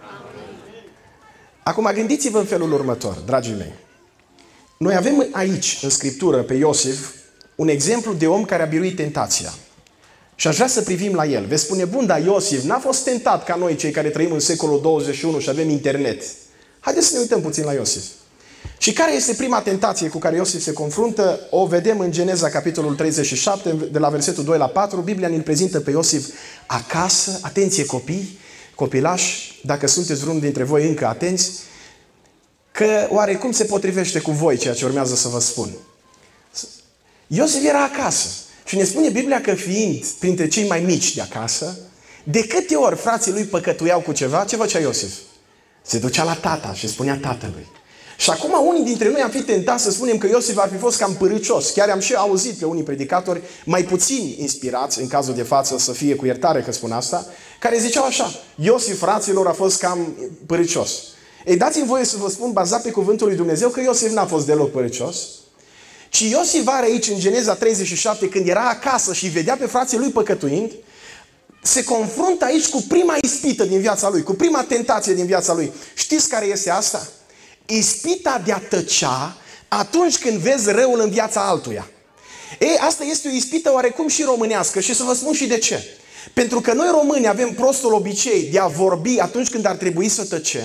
Acum, gândiți-vă în felul următor, dragii mei. Noi avem aici, în Scriptură, pe Iosif, un exemplu de om care a biruit tentația. Și aș vrea să privim la el. Veți spune, bun, dar Iosif n-a fost tentat ca noi, cei care trăim în secolul 21 și avem internet. Haideți să ne uităm puțin la Iosif. Și care este prima tentație cu care Iosif se confruntă? O vedem în Geneza, capitolul 37, de la versetul 2 la 4. Biblia ne-l prezintă pe Iosif acasă. Atenție copii, copilași, dacă sunteți vreunul dintre voi încă atenți, că oarecum se potrivește cu voi ceea ce urmează să vă spun. Iosif era acasă. Și ne spune Biblia că fiind printre cei mai mici de acasă, de câte ori frații lui păcătuiau cu ceva, ce făcea Iosif? Se ducea la tata și spunea tatălui. Și acum unii dintre noi am fi tentați să spunem că Iosif ar fi fost cam părâcios. Chiar am și auzit pe unii predicatori mai puțin inspirați, în cazul de față, să fie cu iertare că spun asta, care ziceau așa: Iosif, fraților, a fost cam părâcios. Ei, dați-mi voie să vă spun, bazat pe cuvântul lui Dumnezeu, că Iosif n-a fost deloc părâcios, ci Iosif are aici, în Geneza 37, când era acasă și vedea pe frații lui păcătuind, se confruntă aici cu prima ispită din viața lui, cu prima tentație din viața lui. Știți care este asta? Ispita de a tăcea atunci când vezi răul în viața altuia. Ei, asta este o ispită oarecum și românească și să vă spun și de ce. Pentru că noi români avem prostul obicei de a vorbi atunci când ar trebui să tăcem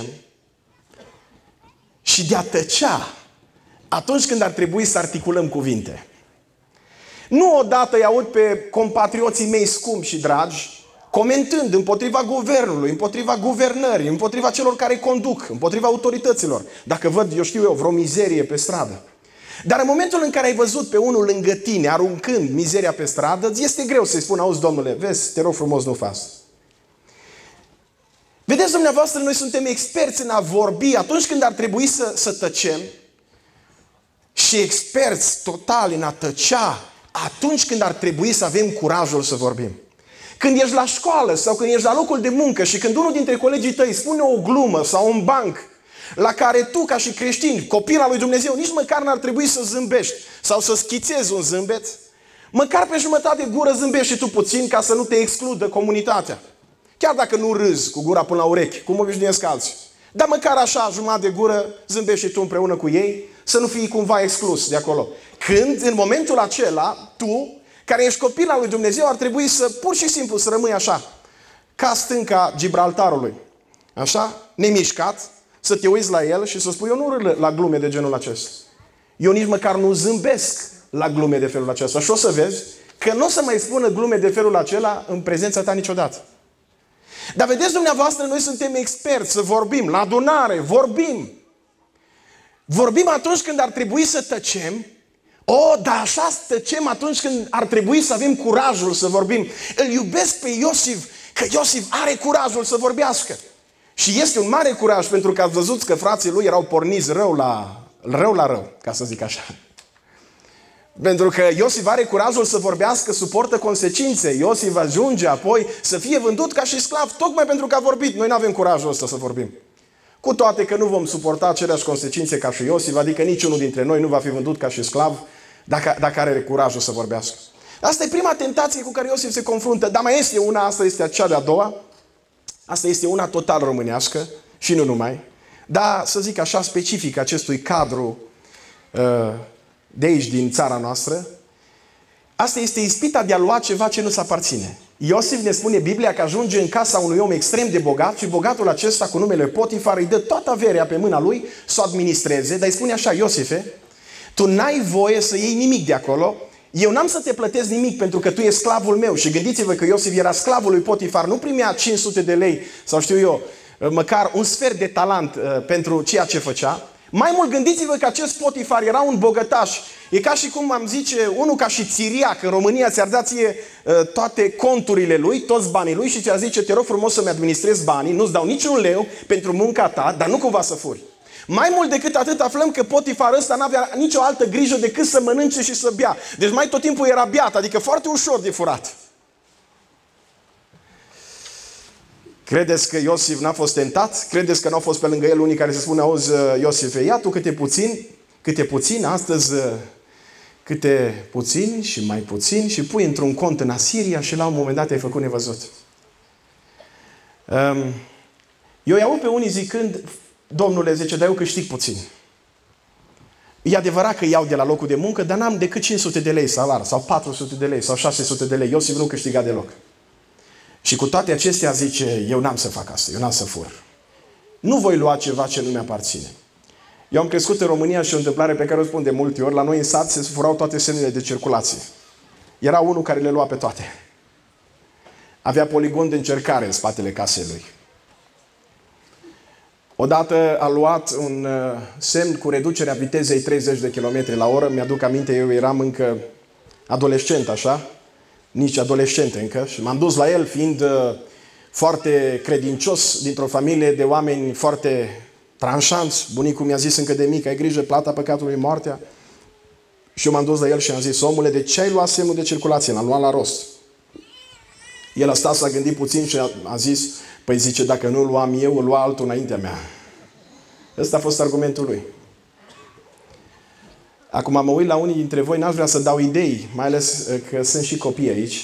și de a tăcea atunci când ar trebui să articulăm cuvinte. Nu odată îi aud pe compatrioții mei scumpi și dragi comentând împotriva guvernului, împotriva guvernării, împotriva celor care conduc, împotriva autorităților. Dacă văd, eu știu eu, vreo mizerie pe stradă. Dar în momentul în care ai văzut pe unul lângă tine aruncând mizeria pe stradă, îți este greu să-i spun: auzi, domnule, vezi, te rog frumos, nu faci. Vedeți, dumneavoastră, noi suntem experți în a vorbi atunci când ar trebui să tăcem și experți totali în a tăcea atunci când ar trebui să avem curajul să vorbim. Când ești la școală sau când ești la locul de muncă și când unul dintre colegii tăi spune o glumă sau un banc la care tu, ca și creștin, copil al lui Dumnezeu, nici măcar n-ar trebui să zâmbești sau să schițezi un zâmbet, măcar pe jumătate de gură zâmbești și tu puțin ca să nu te excludă comunitatea. Chiar dacă nu râzi cu gura până la urechi, cum obișnuiesc alții. Dar măcar așa, jumătate de gură, zâmbești și tu împreună cu ei, să nu fii cumva exclus de acolo. Când, în momentul acela, tu, care ești copil al lui Dumnezeu, ar trebui să, pur și simplu, să rămâi așa, ca stânca Gibraltarului. Așa, nemișcat, să te uiți la el și să spui: eu nu râd la glume de genul acesta. Eu nici măcar nu zâmbesc la glume de felul acesta. Și o să vezi că nu o să mai spună glume de felul acela în prezența ta niciodată. Dar vedeți, dumneavoastră, noi suntem experți să vorbim, la adunare, vorbim. Vorbim atunci când ar trebui să tăcem. Dar așa tăcem atunci când ar trebui să avem curajul să vorbim. Îl iubesc pe Iosif, că Iosif are curajul să vorbească. Și este un mare curaj, pentru că ați văzut că frații lui erau porniți rău la rău, ca să zic așa. Pentru că Iosif are curajul să vorbească, suportă consecințe. Iosif ajunge apoi să fie vândut ca și sclav, tocmai pentru că a vorbit. Noi nu avem curajul ăsta să vorbim. Cu toate că nu vom suporta aceleași consecințe ca și Iosif, adică niciunul dintre noi nu va fi vândut ca și sclav dacă are curajul să vorbească. Asta e prima tentație cu care Iosif se confruntă. Dar mai este una, asta este cea de-a doua. Asta este una total românească și nu numai. Dar, să zic așa, specific acestui cadru de aici, din țara noastră. Asta este ispita de a lua ceva ce nu-ți aparține. Iosif, ne spune Biblia, că ajunge în casa unui om extrem de bogat și bogatul acesta, cu numele Potifar, îi dă toată averea pe mâna lui să o administreze, dar îi spune așa: Iosife, tu n-ai voie să iei nimic de acolo, eu n-am să te plătesc nimic pentru că tu ești sclavul meu. Și gândiți-vă că Iosif era sclavul lui Potifar, nu primea 500 de lei sau știu eu, măcar un sfert de talent pentru ceea ce făcea. Mai mult, gândiți-vă că acest Potifar era un bogătaș. E ca și cum am zice, unul ca și Țiriac în România ți-ar da ție toate conturile lui, toți banii lui și ți-ar zice: te rog frumos să-mi administrezi banii, nu-ți dau niciun leu pentru munca ta, dar nu cumva să furi. Mai mult decât atât, aflăm că Potifar ăsta n-avea nicio altă grijă decât să mănânce și să bea. Deci mai tot timpul era beat, adică foarte ușor de furat. Credeți că Iosif n-a fost tentat? Credeți că n-au fost pe lângă el unii care se spun: auzi, Iosife, ia tu câte puțin, astăzi câte puțin și mai puțin și pui într-un cont în Asiria și la un moment dat ai făcut nevăzut. Eu îi aud pe unii zicând: Domnule, zice, dar eu câștig puțin. E adevărat că iau de la locul de muncă, dar n-am decât 500 de lei salar, sau 400 de lei, sau 600 de lei. Iosif nu câștiga deloc. Și cu toate acestea zice: eu n-am să fac asta, eu n-am să fur. Nu voi lua ceva ce nu mi-aparține. Eu am crescut în România și o întâmplare pe care o spun de multe ori: la noi în sat se furau toate semnele de circulație. Era unul care le lua pe toate. Avea poligon de încercare în spatele casei lui. Odată a luat un semn cu reducerea vitezei 30 de km la oră. Mi-aduc aminte, eu eram încă adolescent, așa, nici adolescent încă, și m-am dus la el fiind foarte credincios, dintr-o familie de oameni foarte tranșanți. Bunicul mi-a zis încă de mic, ai grijă, plata păcatului moartea. Și eu m-am dus la el și am zis, omule, de ce ai luat semnul de circulație? L-am luat la rost. El a stat, s-a gândit puțin și a zis, păi zice, dacă nu îl luam eu, îl lua altul înaintea mea. Ăsta a fost argumentul lui. Acum mă uit la unii dintre voi, n-aș vrea să dau idei, mai ales că sunt și copii aici.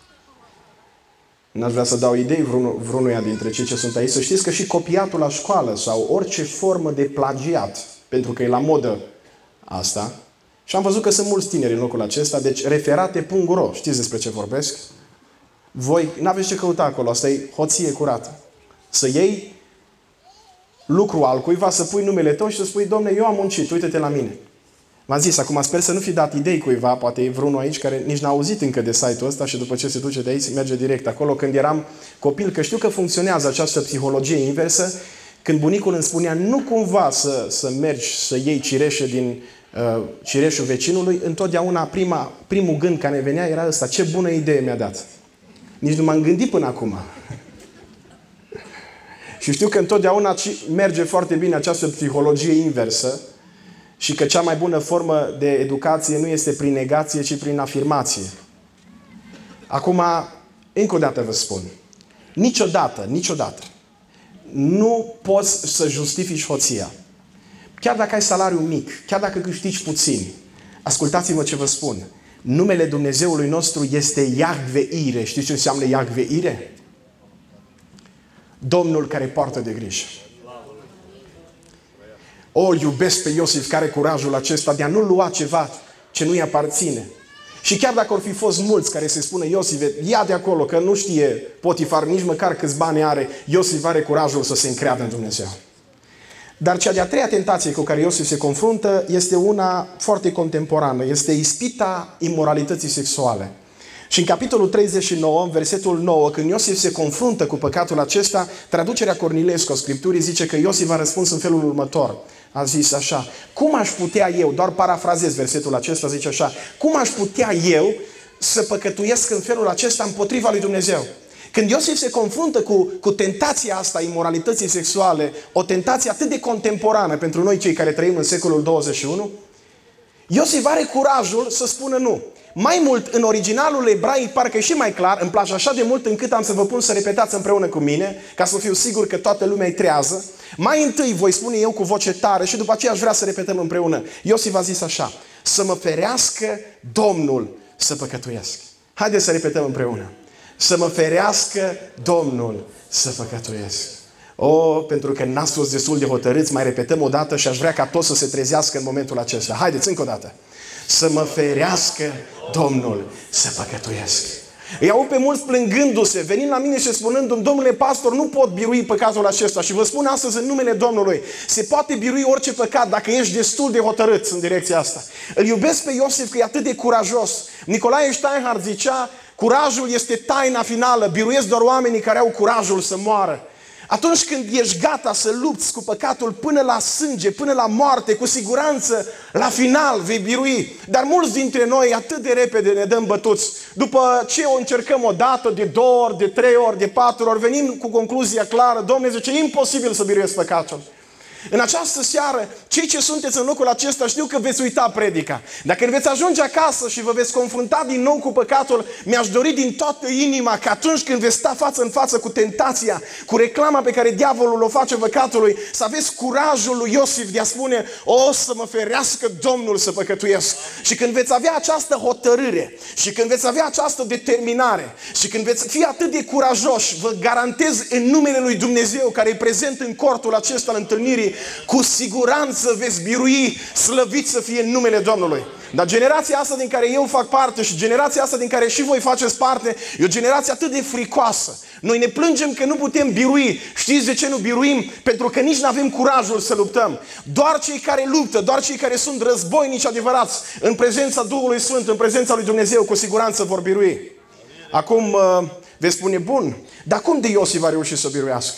N-aș vrea să dau idei vreunuia dintre cei ce sunt aici. Să știți că și copiatul la școală sau orice formă de plagiat, pentru că e la modă asta, și am văzut că sunt mulți tineri în locul acesta, deci referate.ro, știți despre ce vorbesc? Voi n-aveți ce căuta acolo, asta e hoție curată. Să iei lucru al cuiva, să pui numele tău și să spui, Domne, eu am muncit, uite-te la mine. V-am zis, acum sper să nu fi dat idei cuiva, poate e vreunul aici care nici n-a auzit încă de site-ul ăsta și după ce se duce de aici, merge direct acolo. Când eram copil, că știu că funcționează această psihologie inversă, când bunicul îmi spunea, nu cumva să mergi să iei cireșe din cireșul vecinului, întotdeauna primul gând care venea era ăsta, ce bună idee mi-a dat. Nici nu m-am gândit până acum. Și știu că întotdeauna merge foarte bine această psihologie inversă și că cea mai bună formă de educație nu este prin negație, ci prin afirmație. Acum, încă o dată vă spun, niciodată nu poți să justifici hoția. Chiar dacă ai salariu mic, chiar dacă câștigi puțin, ascultați-vă ce vă spun. Numele Dumnezeului nostru este Iahve-Ire. Știți ce înseamnă Iahve-Ire? Domnul care poartă de grijă. O, iubesc pe Iosif, care curajul acesta de a nu lua ceva ce nu-i aparține. Și chiar dacă ar fi fost mulți care se spună, Iosif, ia de acolo, că nu știe Potifar nici măcar câți bani are, Iosif are curajul să se încreadă în Dumnezeu. Dar cea de-a treia tentație cu care Iosif se confruntă este una foarte contemporană. Este ispita imoralității sexuale. Și în capitolul 39, în versetul 9, când Iosif se confruntă cu păcatul acesta, traducerea Cornilescu a Scripturii zice că Iosif a răspuns în felul următor. A zis așa, cum aș putea eu, doar parafrazez versetul acesta, zice așa, cum aș putea eu să păcătuiesc în felul acesta împotriva lui Dumnezeu? Când Iosif se confruntă cu tentația asta, imoralității sexuale, o tentație atât de contemporană pentru noi cei care trăim în secolul 21, Iosif are curajul să spună nu. Mai mult, în originalul ebraic, parcă e și mai clar, îmi place așa de mult încât am să vă pun să repetați împreună cu mine, ca să fiu sigur că toată lumea e trează. Mai întâi voi spune eu cu voce tare și după aceea aș vrea să repetăm împreună. Iosif a zis așa, să mă ferească Domnul să păcătuiesc. Haideți să repetăm împreună. Să mă ferească Domnul să păcătuiesc. Pentru că n-ați fost destul de hotărâți, mai repetăm o dată și aș vrea ca toți să se trezească în momentul acesta. Haideți încă o dată. Să mă ferească Domnul să păcătuiesc. Îi aud pe mulți plângându-se, venind la mine și spunându-mi, domnule pastor, nu pot birui păcatul acesta. Și vă spun astăzi în numele Domnului, se poate birui orice păcat dacă ești destul de hotărât în direcția asta. Îl iubesc pe Iosif că e atât de curajos. Nicolae Steinhardt zicea, curajul este taina finală, biruiesc doar oamenii care au curajul să moară. Atunci când ești gata să lupți cu păcatul până la sânge, până la moarte, cu siguranță, la final vei birui. Dar mulți dintre noi atât de repede ne dăm bătuți. După ce o încercăm o dată, de 2 ori, de 3 ori, de 4 ori, venim cu concluzia clară, Domnul zice, e imposibil să biruiesc păcatul. În această seară, cei ce sunteți în locul acesta știu că veți uita predica. Dacă când veți ajunge acasă și vă veți confrunta din nou cu păcatul, mi-aș dori din toată inima că atunci când veți sta față în față cu tentația, cu reclama pe care diavolul o face păcatului, să aveți curajul lui Iosif de a spune, o, să mă ferească Domnul să păcătuiesc. Și când veți avea această hotărâre și când veți avea această determinare și când veți fi atât de curajoși, vă garantez în numele lui Dumnezeu care e prezent în cortul acesta al întâlnirii, cu siguranță veți birui, slăvit să fie în numele Domnului. Dar generația asta din care eu fac parte și generația asta din care și voi faceți parte, e o generație atât de fricoasă. Noi ne plângem că nu putem birui. Știți de ce nu biruim? Pentru că nici nu avem curajul să luptăm. Doar cei care luptă, doar cei care sunt războinici adevărați, în prezența Duhului Sfânt, în prezența lui Dumnezeu, cu siguranță vor birui. Acum veți spune, bun, dar cum de Iosif a reușit să biruiască?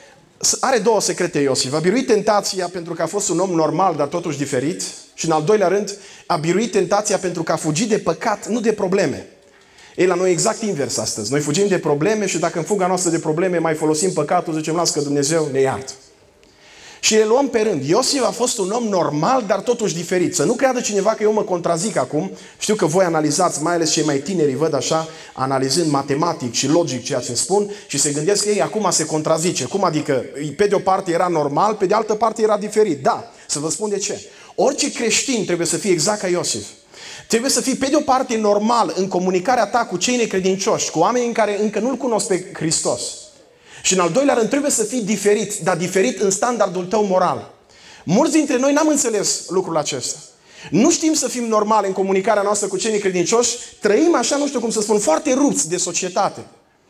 Are 2 secrete Iosif. A biruit tentația pentru că a fost un om normal, dar totuși diferit. Și în al doilea rând, a biruit tentația pentru că a fugit de păcat, nu de probleme. E la noi exact invers astăzi. Noi fugim de probleme și dacă în fuga noastră de probleme mai folosim păcatul, zicem, las că Dumnezeu ne iartă. Și le luăm pe rând. Iosif a fost un om normal, dar totuși diferit. Să nu creadă cineva că eu mă contrazic acum. Știu că voi analizați, mai ales cei mai tineri, văd așa, analizând matematic și logic ceea ce spun și se gândesc că ei acum se contrazice. Cum adică? Pe de o parte era normal, pe de altă parte era diferit. Da, să vă spun de ce. Orice creștin trebuie să fie exact ca Iosif. Trebuie să fii pe de o parte normal în comunicarea ta cu cei necredincioși, cu oamenii care încă nu-L cunosc pe Hristos. Și în al doilea rând trebuie să fii diferit, dar diferit în standardul tău moral. Mulți dintre noi n-am înțeles lucrul acesta. Nu știm să fim normali în comunicarea noastră cu cei necredincioși, trăim așa, nu știu cum să spun, foarte rupți de societate.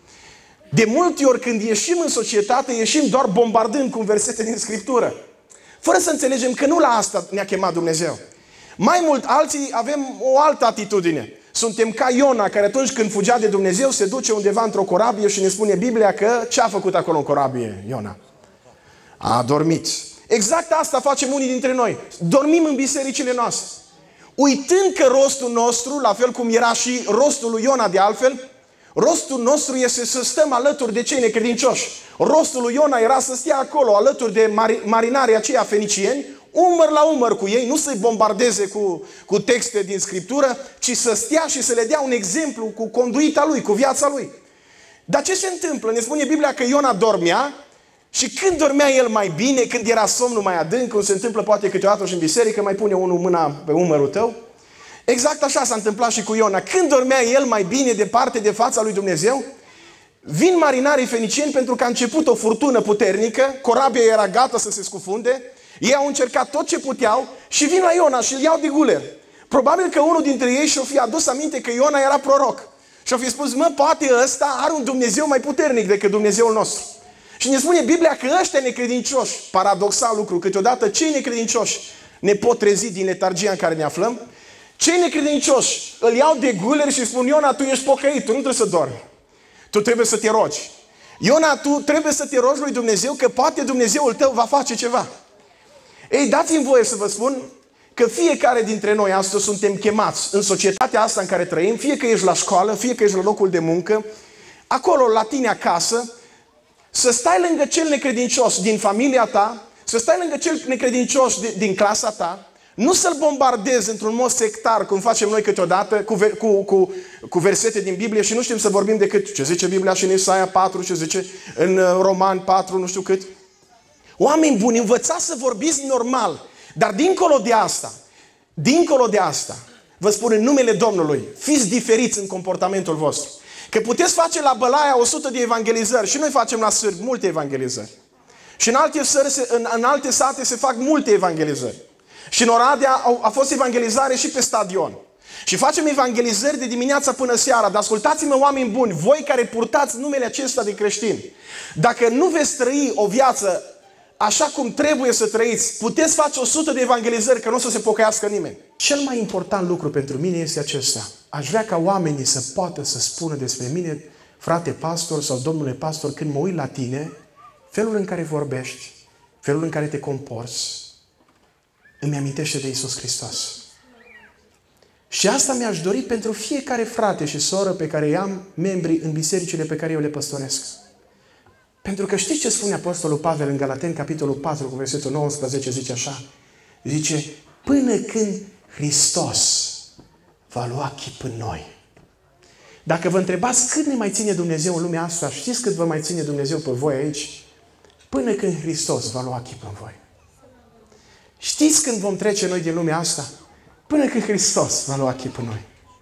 De multe ori când ieșim în societate, ieșim doar bombardând cu versete din Scriptură. Fără să înțelegem că nu la asta ne-a chemat Dumnezeu. Mai mult, alții avem o altă atitudine. Suntem ca Iona, care atunci când fugea de Dumnezeu se duce undeva într-o corabie și ne spune Biblia că ce a făcut acolo în corabie, Iona? A dormit. Exact asta facem unii dintre noi. Dormim în bisericile noastre. Uitând că rostul nostru, la fel cum era și rostul lui Iona de altfel, rostul nostru este să stăm alături de cei necredincioși. Rostul lui Iona era să stea acolo alături de marinarii aceia fenicieni, umăr la umăr cu ei, nu să-i bombardeze cu texte din Scriptură, ci să stea și să le dea un exemplu cu conduita lui, cu viața lui. Dar ce se întâmplă? Ne spune Biblia că Iona dormea și când dormea el mai bine, când era somnul mai adânc, cum se întâmplă poate câteodată și în biserică, mai pune unul mâna pe umărul tău. Exact așa s-a întâmplat și cu Iona. Când dormea el mai bine departe de fața lui Dumnezeu, vin marinarii fenicieni pentru că a început o furtună puternică, corabia era gata să se scufunde, ei au încercat tot ce puteau și vin la Iona și îl iau de guler. Probabil că unul dintre ei și-o fi adus aminte că Iona era proroc. Și-o fi spus, mă, poate ăsta are un Dumnezeu mai puternic decât Dumnezeul nostru. Și ne spune Biblia că ăștia necredincioși, paradoxal lucru, câteodată cei necredincioși ne pot trezi din letargia în care ne aflăm, cei necredincioși îl iau de guler și spun, Iona, tu ești pocăit, tu nu trebuie să dormi. Tu trebuie să te rogi. Iona, tu trebuie să te rogi lui Dumnezeu că poate Dumnezeul tău va face ceva. Ei, dați-mi voie să vă spun că fiecare dintre noi astăzi suntem chemați în societatea asta în care trăim, fie că ești la școală, fie că ești la locul de muncă, acolo la tine acasă, să stai lângă cel necredincios din familia ta, să stai lângă cel necredincios din clasa ta, nu să-l bombardezi într-un mod sectar, cum facem noi câteodată, cu versete din Biblie și nu știm să vorbim decât ce zice Biblia și în Isaia 4, ce zice în Romani 4, nu știu cât. Oameni buni, învățați să vorbiți normal. Dar dincolo de asta, vă spun în numele Domnului, fiți diferiți în comportamentul vostru. Că puteți face la Bălaia 100 de evangelizări și noi facem la Sârg multe evangelizări. Și în alte sate se fac multe evangelizări. Și în Oradea a fost evangelizare și pe stadion. Și facem evangelizări de dimineața până seara. Dar ascultați-mă, oameni buni, voi care purtați numele acesta de creștini, dacă nu veți trăi o viață așa cum trebuie să trăiți, puteți face 100 de evangelizări, că nu o să se pocăiască nimeni. Cel mai important lucru pentru mine este acesta. Aș vrea ca oamenii să poată să spună despre mine, frate pastor sau domnule pastor, când mă uit la tine, felul în care vorbești, felul în care te comporți, îmi amintește de Iisus Hristos. Și asta mi-aș dori pentru fiecare frate și soră pe care i-am membri în bisericile pe care eu le păstoresc. Pentru că știți ce spune Apostolul Pavel în Galateni, capitolul 4, cu versetul 19, zice așa. Zice, până când Hristos va lua chip în noi. Dacă vă întrebați cât ne mai ține Dumnezeu în lumea asta, știți cât vă mai ține Dumnezeu pe voi aici? Până când Hristos va lua chip în voi. Știți când vom trece noi din lumea asta? Până când Hristos va lua chip în noi.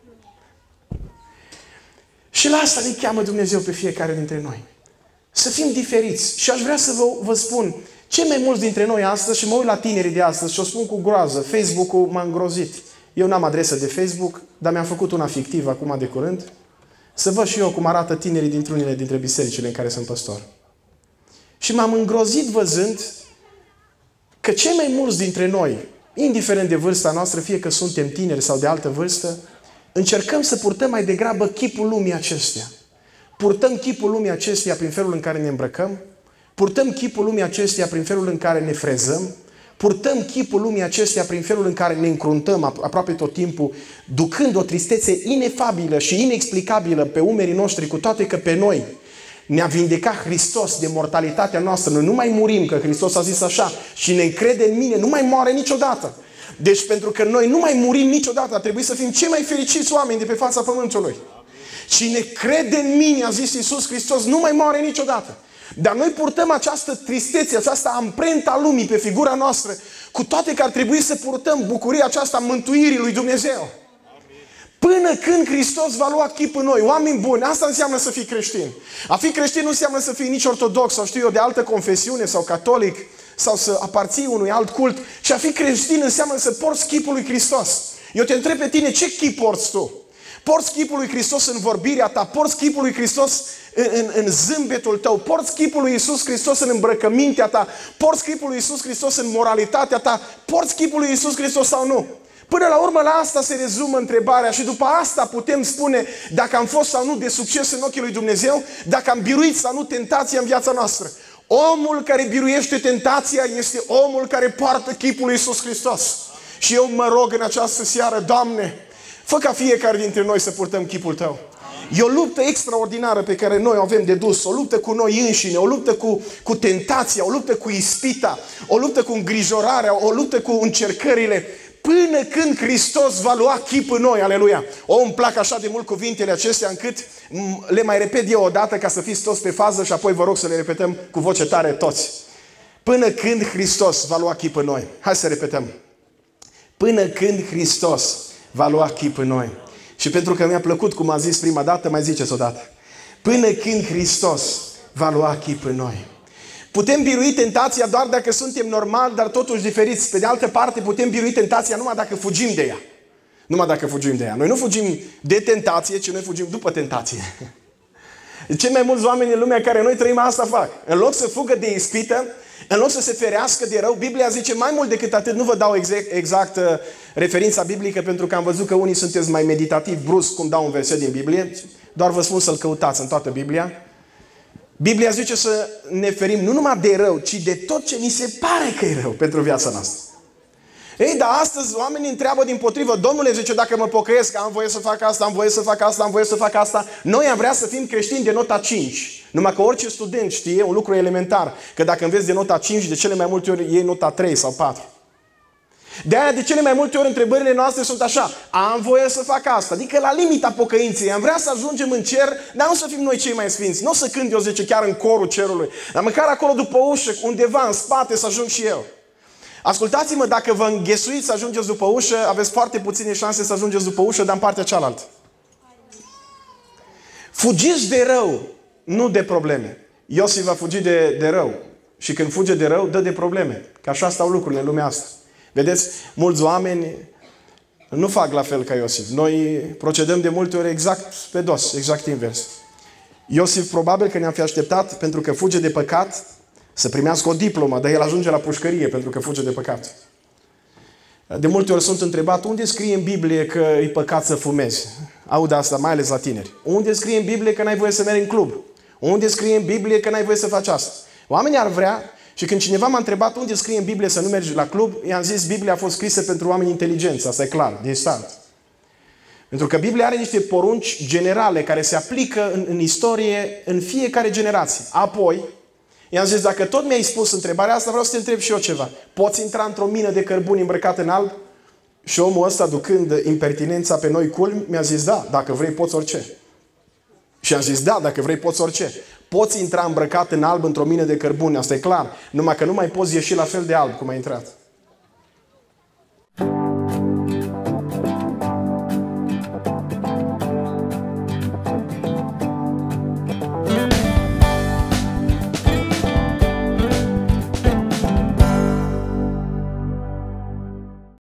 Și la asta ne cheamă Dumnezeu pe fiecare dintre noi. Să fim diferiți. Și aș vrea să vă spun, cei mai mulți dintre noi astăzi, și mă uit la tinerii de astăzi și o spun cu groază, Facebook-ul m-a îngrozit. Eu n-am adresă de Facebook, dar mi-am făcut una fictivă acum de curând, să văd și eu cum arată tinerii dintr-unele dintre bisericile în care sunt păstor. Și m-am îngrozit văzând că cei mai mulți dintre noi, indiferent de vârsta noastră, fie că suntem tineri sau de altă vârstă, încercăm să purtăm mai degrabă chipul lumii acesteia. Purtăm chipul lumii acesteia prin felul în care ne îmbrăcăm, purtăm chipul lumii acesteia prin felul în care ne frezăm, purtăm chipul lumii acesteia prin felul în care ne încruntăm aproape tot timpul, ducând o tristețe inefabilă și inexplicabilă pe umerii noștri, cu toate că pe noi Ne-a vindecat Hristos de mortalitatea noastră. Noi nu mai murim, că Hristos a zis așa. Cine încrede în mine nu mai moare niciodată. Deci pentru că noi nu mai murim niciodată, ar trebui să fim cei mai fericiți oameni de pe fața pământului. Cine crede în mine, a zis Iisus Hristos, nu mai moare niciodată. Dar noi purtăm această tristețe, această amprentă a lumii pe figura noastră, cu toate că ar trebui să purtăm bucuria aceasta mântuirii lui Dumnezeu. Până când Hristos va lua chip în noi. Oameni buni, asta înseamnă să fii creștin. A fi creștin nu înseamnă să fii nici ortodox sau știu eu de altă confesiune sau catolic sau să aparții unui alt cult. Și a fi creștin înseamnă să porți chipul lui Hristos. Eu te întreb pe tine, ce chip porți tu? Porți chipul lui Hristos în vorbirea ta, porți chipul lui Hristos în zâmbetul tău, porți chipul lui Iisus Hristos în îmbrăcămintea ta, porți chipul lui Iisus Hristos în moralitatea ta, porți chipul lui Iisus Hristos sau nu? Până la urmă la asta se rezumă întrebarea și după asta putem spune dacă am fost sau nu de succes în ochii lui Dumnezeu, dacă am biruit sau nu tentația în viața noastră. Omul care biruiește tentația este omul care poartă chipul lui Iisus Hristos. Și eu mă rog în această seară, Doamne, fă ca fiecare dintre noi să purtăm chipul Tău. E o luptă extraordinară pe care noi o avem de dus, o luptă cu noi înșine, o luptă cu tentația, o luptă cu ispita, o luptă cu îngrijorarea, o luptă cu încercările, până când Hristos va lua chip în noi, aleluia. Îmi plac așa de mult cuvintele acestea încât le mai repet eu o dată ca să fiți toți pe fază și apoi vă rog să le repetăm cu voce tare toți. Până când Hristos va lua chip în noi. Hai să repetăm. Până când Hristos va lua chip în noi. Și pentru că mi-a plăcut cum a zis prima dată, mai ziceți o dată. Până când Hristos va lua chip în noi. Putem birui tentația doar dacă suntem normali, dar totuși diferiți. Pe de altă parte, putem birui tentația numai dacă fugim de ea. Numai dacă fugim de ea. Noi nu fugim de tentație, ci noi fugim după tentație. Cei mai mulți oameni în lumea care noi trăim asta fac. În loc să fugă de ispită, în loc să se ferească de rău, Biblia zice mai mult decât atât. Nu vă dau exact referința biblică pentru că am văzut că unii sunteți mai meditativi brusc cum dau un verset din Biblie. Doar vă spun să-l căutați în toată Biblia. Biblia zice să ne ferim nu numai de rău, ci de tot ce ni se pare că e rău pentru viața noastră. Ei, dar astăzi oamenii întreabă dimpotrivă, Domnule, zice, dacă mă pocăiesc, am voie să fac asta, am voie să fac asta, am voie să fac asta. Noi am vrea să fim creștini de nota 5. Numai că orice student știe un lucru elementar, că dacă înveți de nota 5, de cele mai multe ori iei nota 3 sau 4. De aia, de cele mai multe ori, întrebările noastre sunt așa: am voie să fac asta. Adică la limita pocăinței. Am vrea să ajungem în cer, dar nu să fim noi cei mai sfinți. Nu o să cânt eu, zice, chiar în corul cerului. Dar măcar acolo după ușă, undeva în spate, să ajung și eu. Ascultați-mă, dacă vă înghesuiți să ajungeți după ușă, aveți foarte puține șanse să ajungeți după ușă, dar în partea cealaltă. Fugiți de rău, nu de probleme. Iosif va fugi de rău. Și când fuge de rău, dă de probleme. Că așa stau lucrurile în lumea asta. Vedeți, mulți oameni nu fac la fel ca Iosif. Noi procedăm de multe ori exact pe dos, exact invers. Iosif probabil că ne-am fi așteptat, pentru că fuge de păcat, să primească o diplomă, dar el ajunge la pușcărie pentru că fuge de păcat. De multe ori sunt întrebat, unde scrie în Biblie că e păcat să fumezi? Aud asta, mai ales la tineri. Unde scrie în Biblie că n-ai voie să mergi în club? Unde scrie în Biblie că n-ai voie să faci asta? Oamenii ar vrea. Și când cineva m-a întrebat unde scrie în Biblie să nu mergi la club, i-am zis, Biblia a fost scrisă pentru oameni inteligenți, asta e clar, din start. Pentru că Biblia are niște porunci generale care se aplică în istorie în fiecare generație. Apoi, i-am zis, dacă tot mi-ai spus întrebarea asta, vreau să te întreb și eu ceva. Poți intra într-o mină de cărbuni îmbrăcat în alb? Și omul ăsta, ducând impertinența pe noi culmi, mi-a zis, da, dacă vrei poți orice. Și am zis, da, dacă vrei poți orice. Poți intra îmbrăcat în alb într-o mină de cărbuni, asta e clar. Numai că nu mai poți ieși la fel de alb cum ai intrat.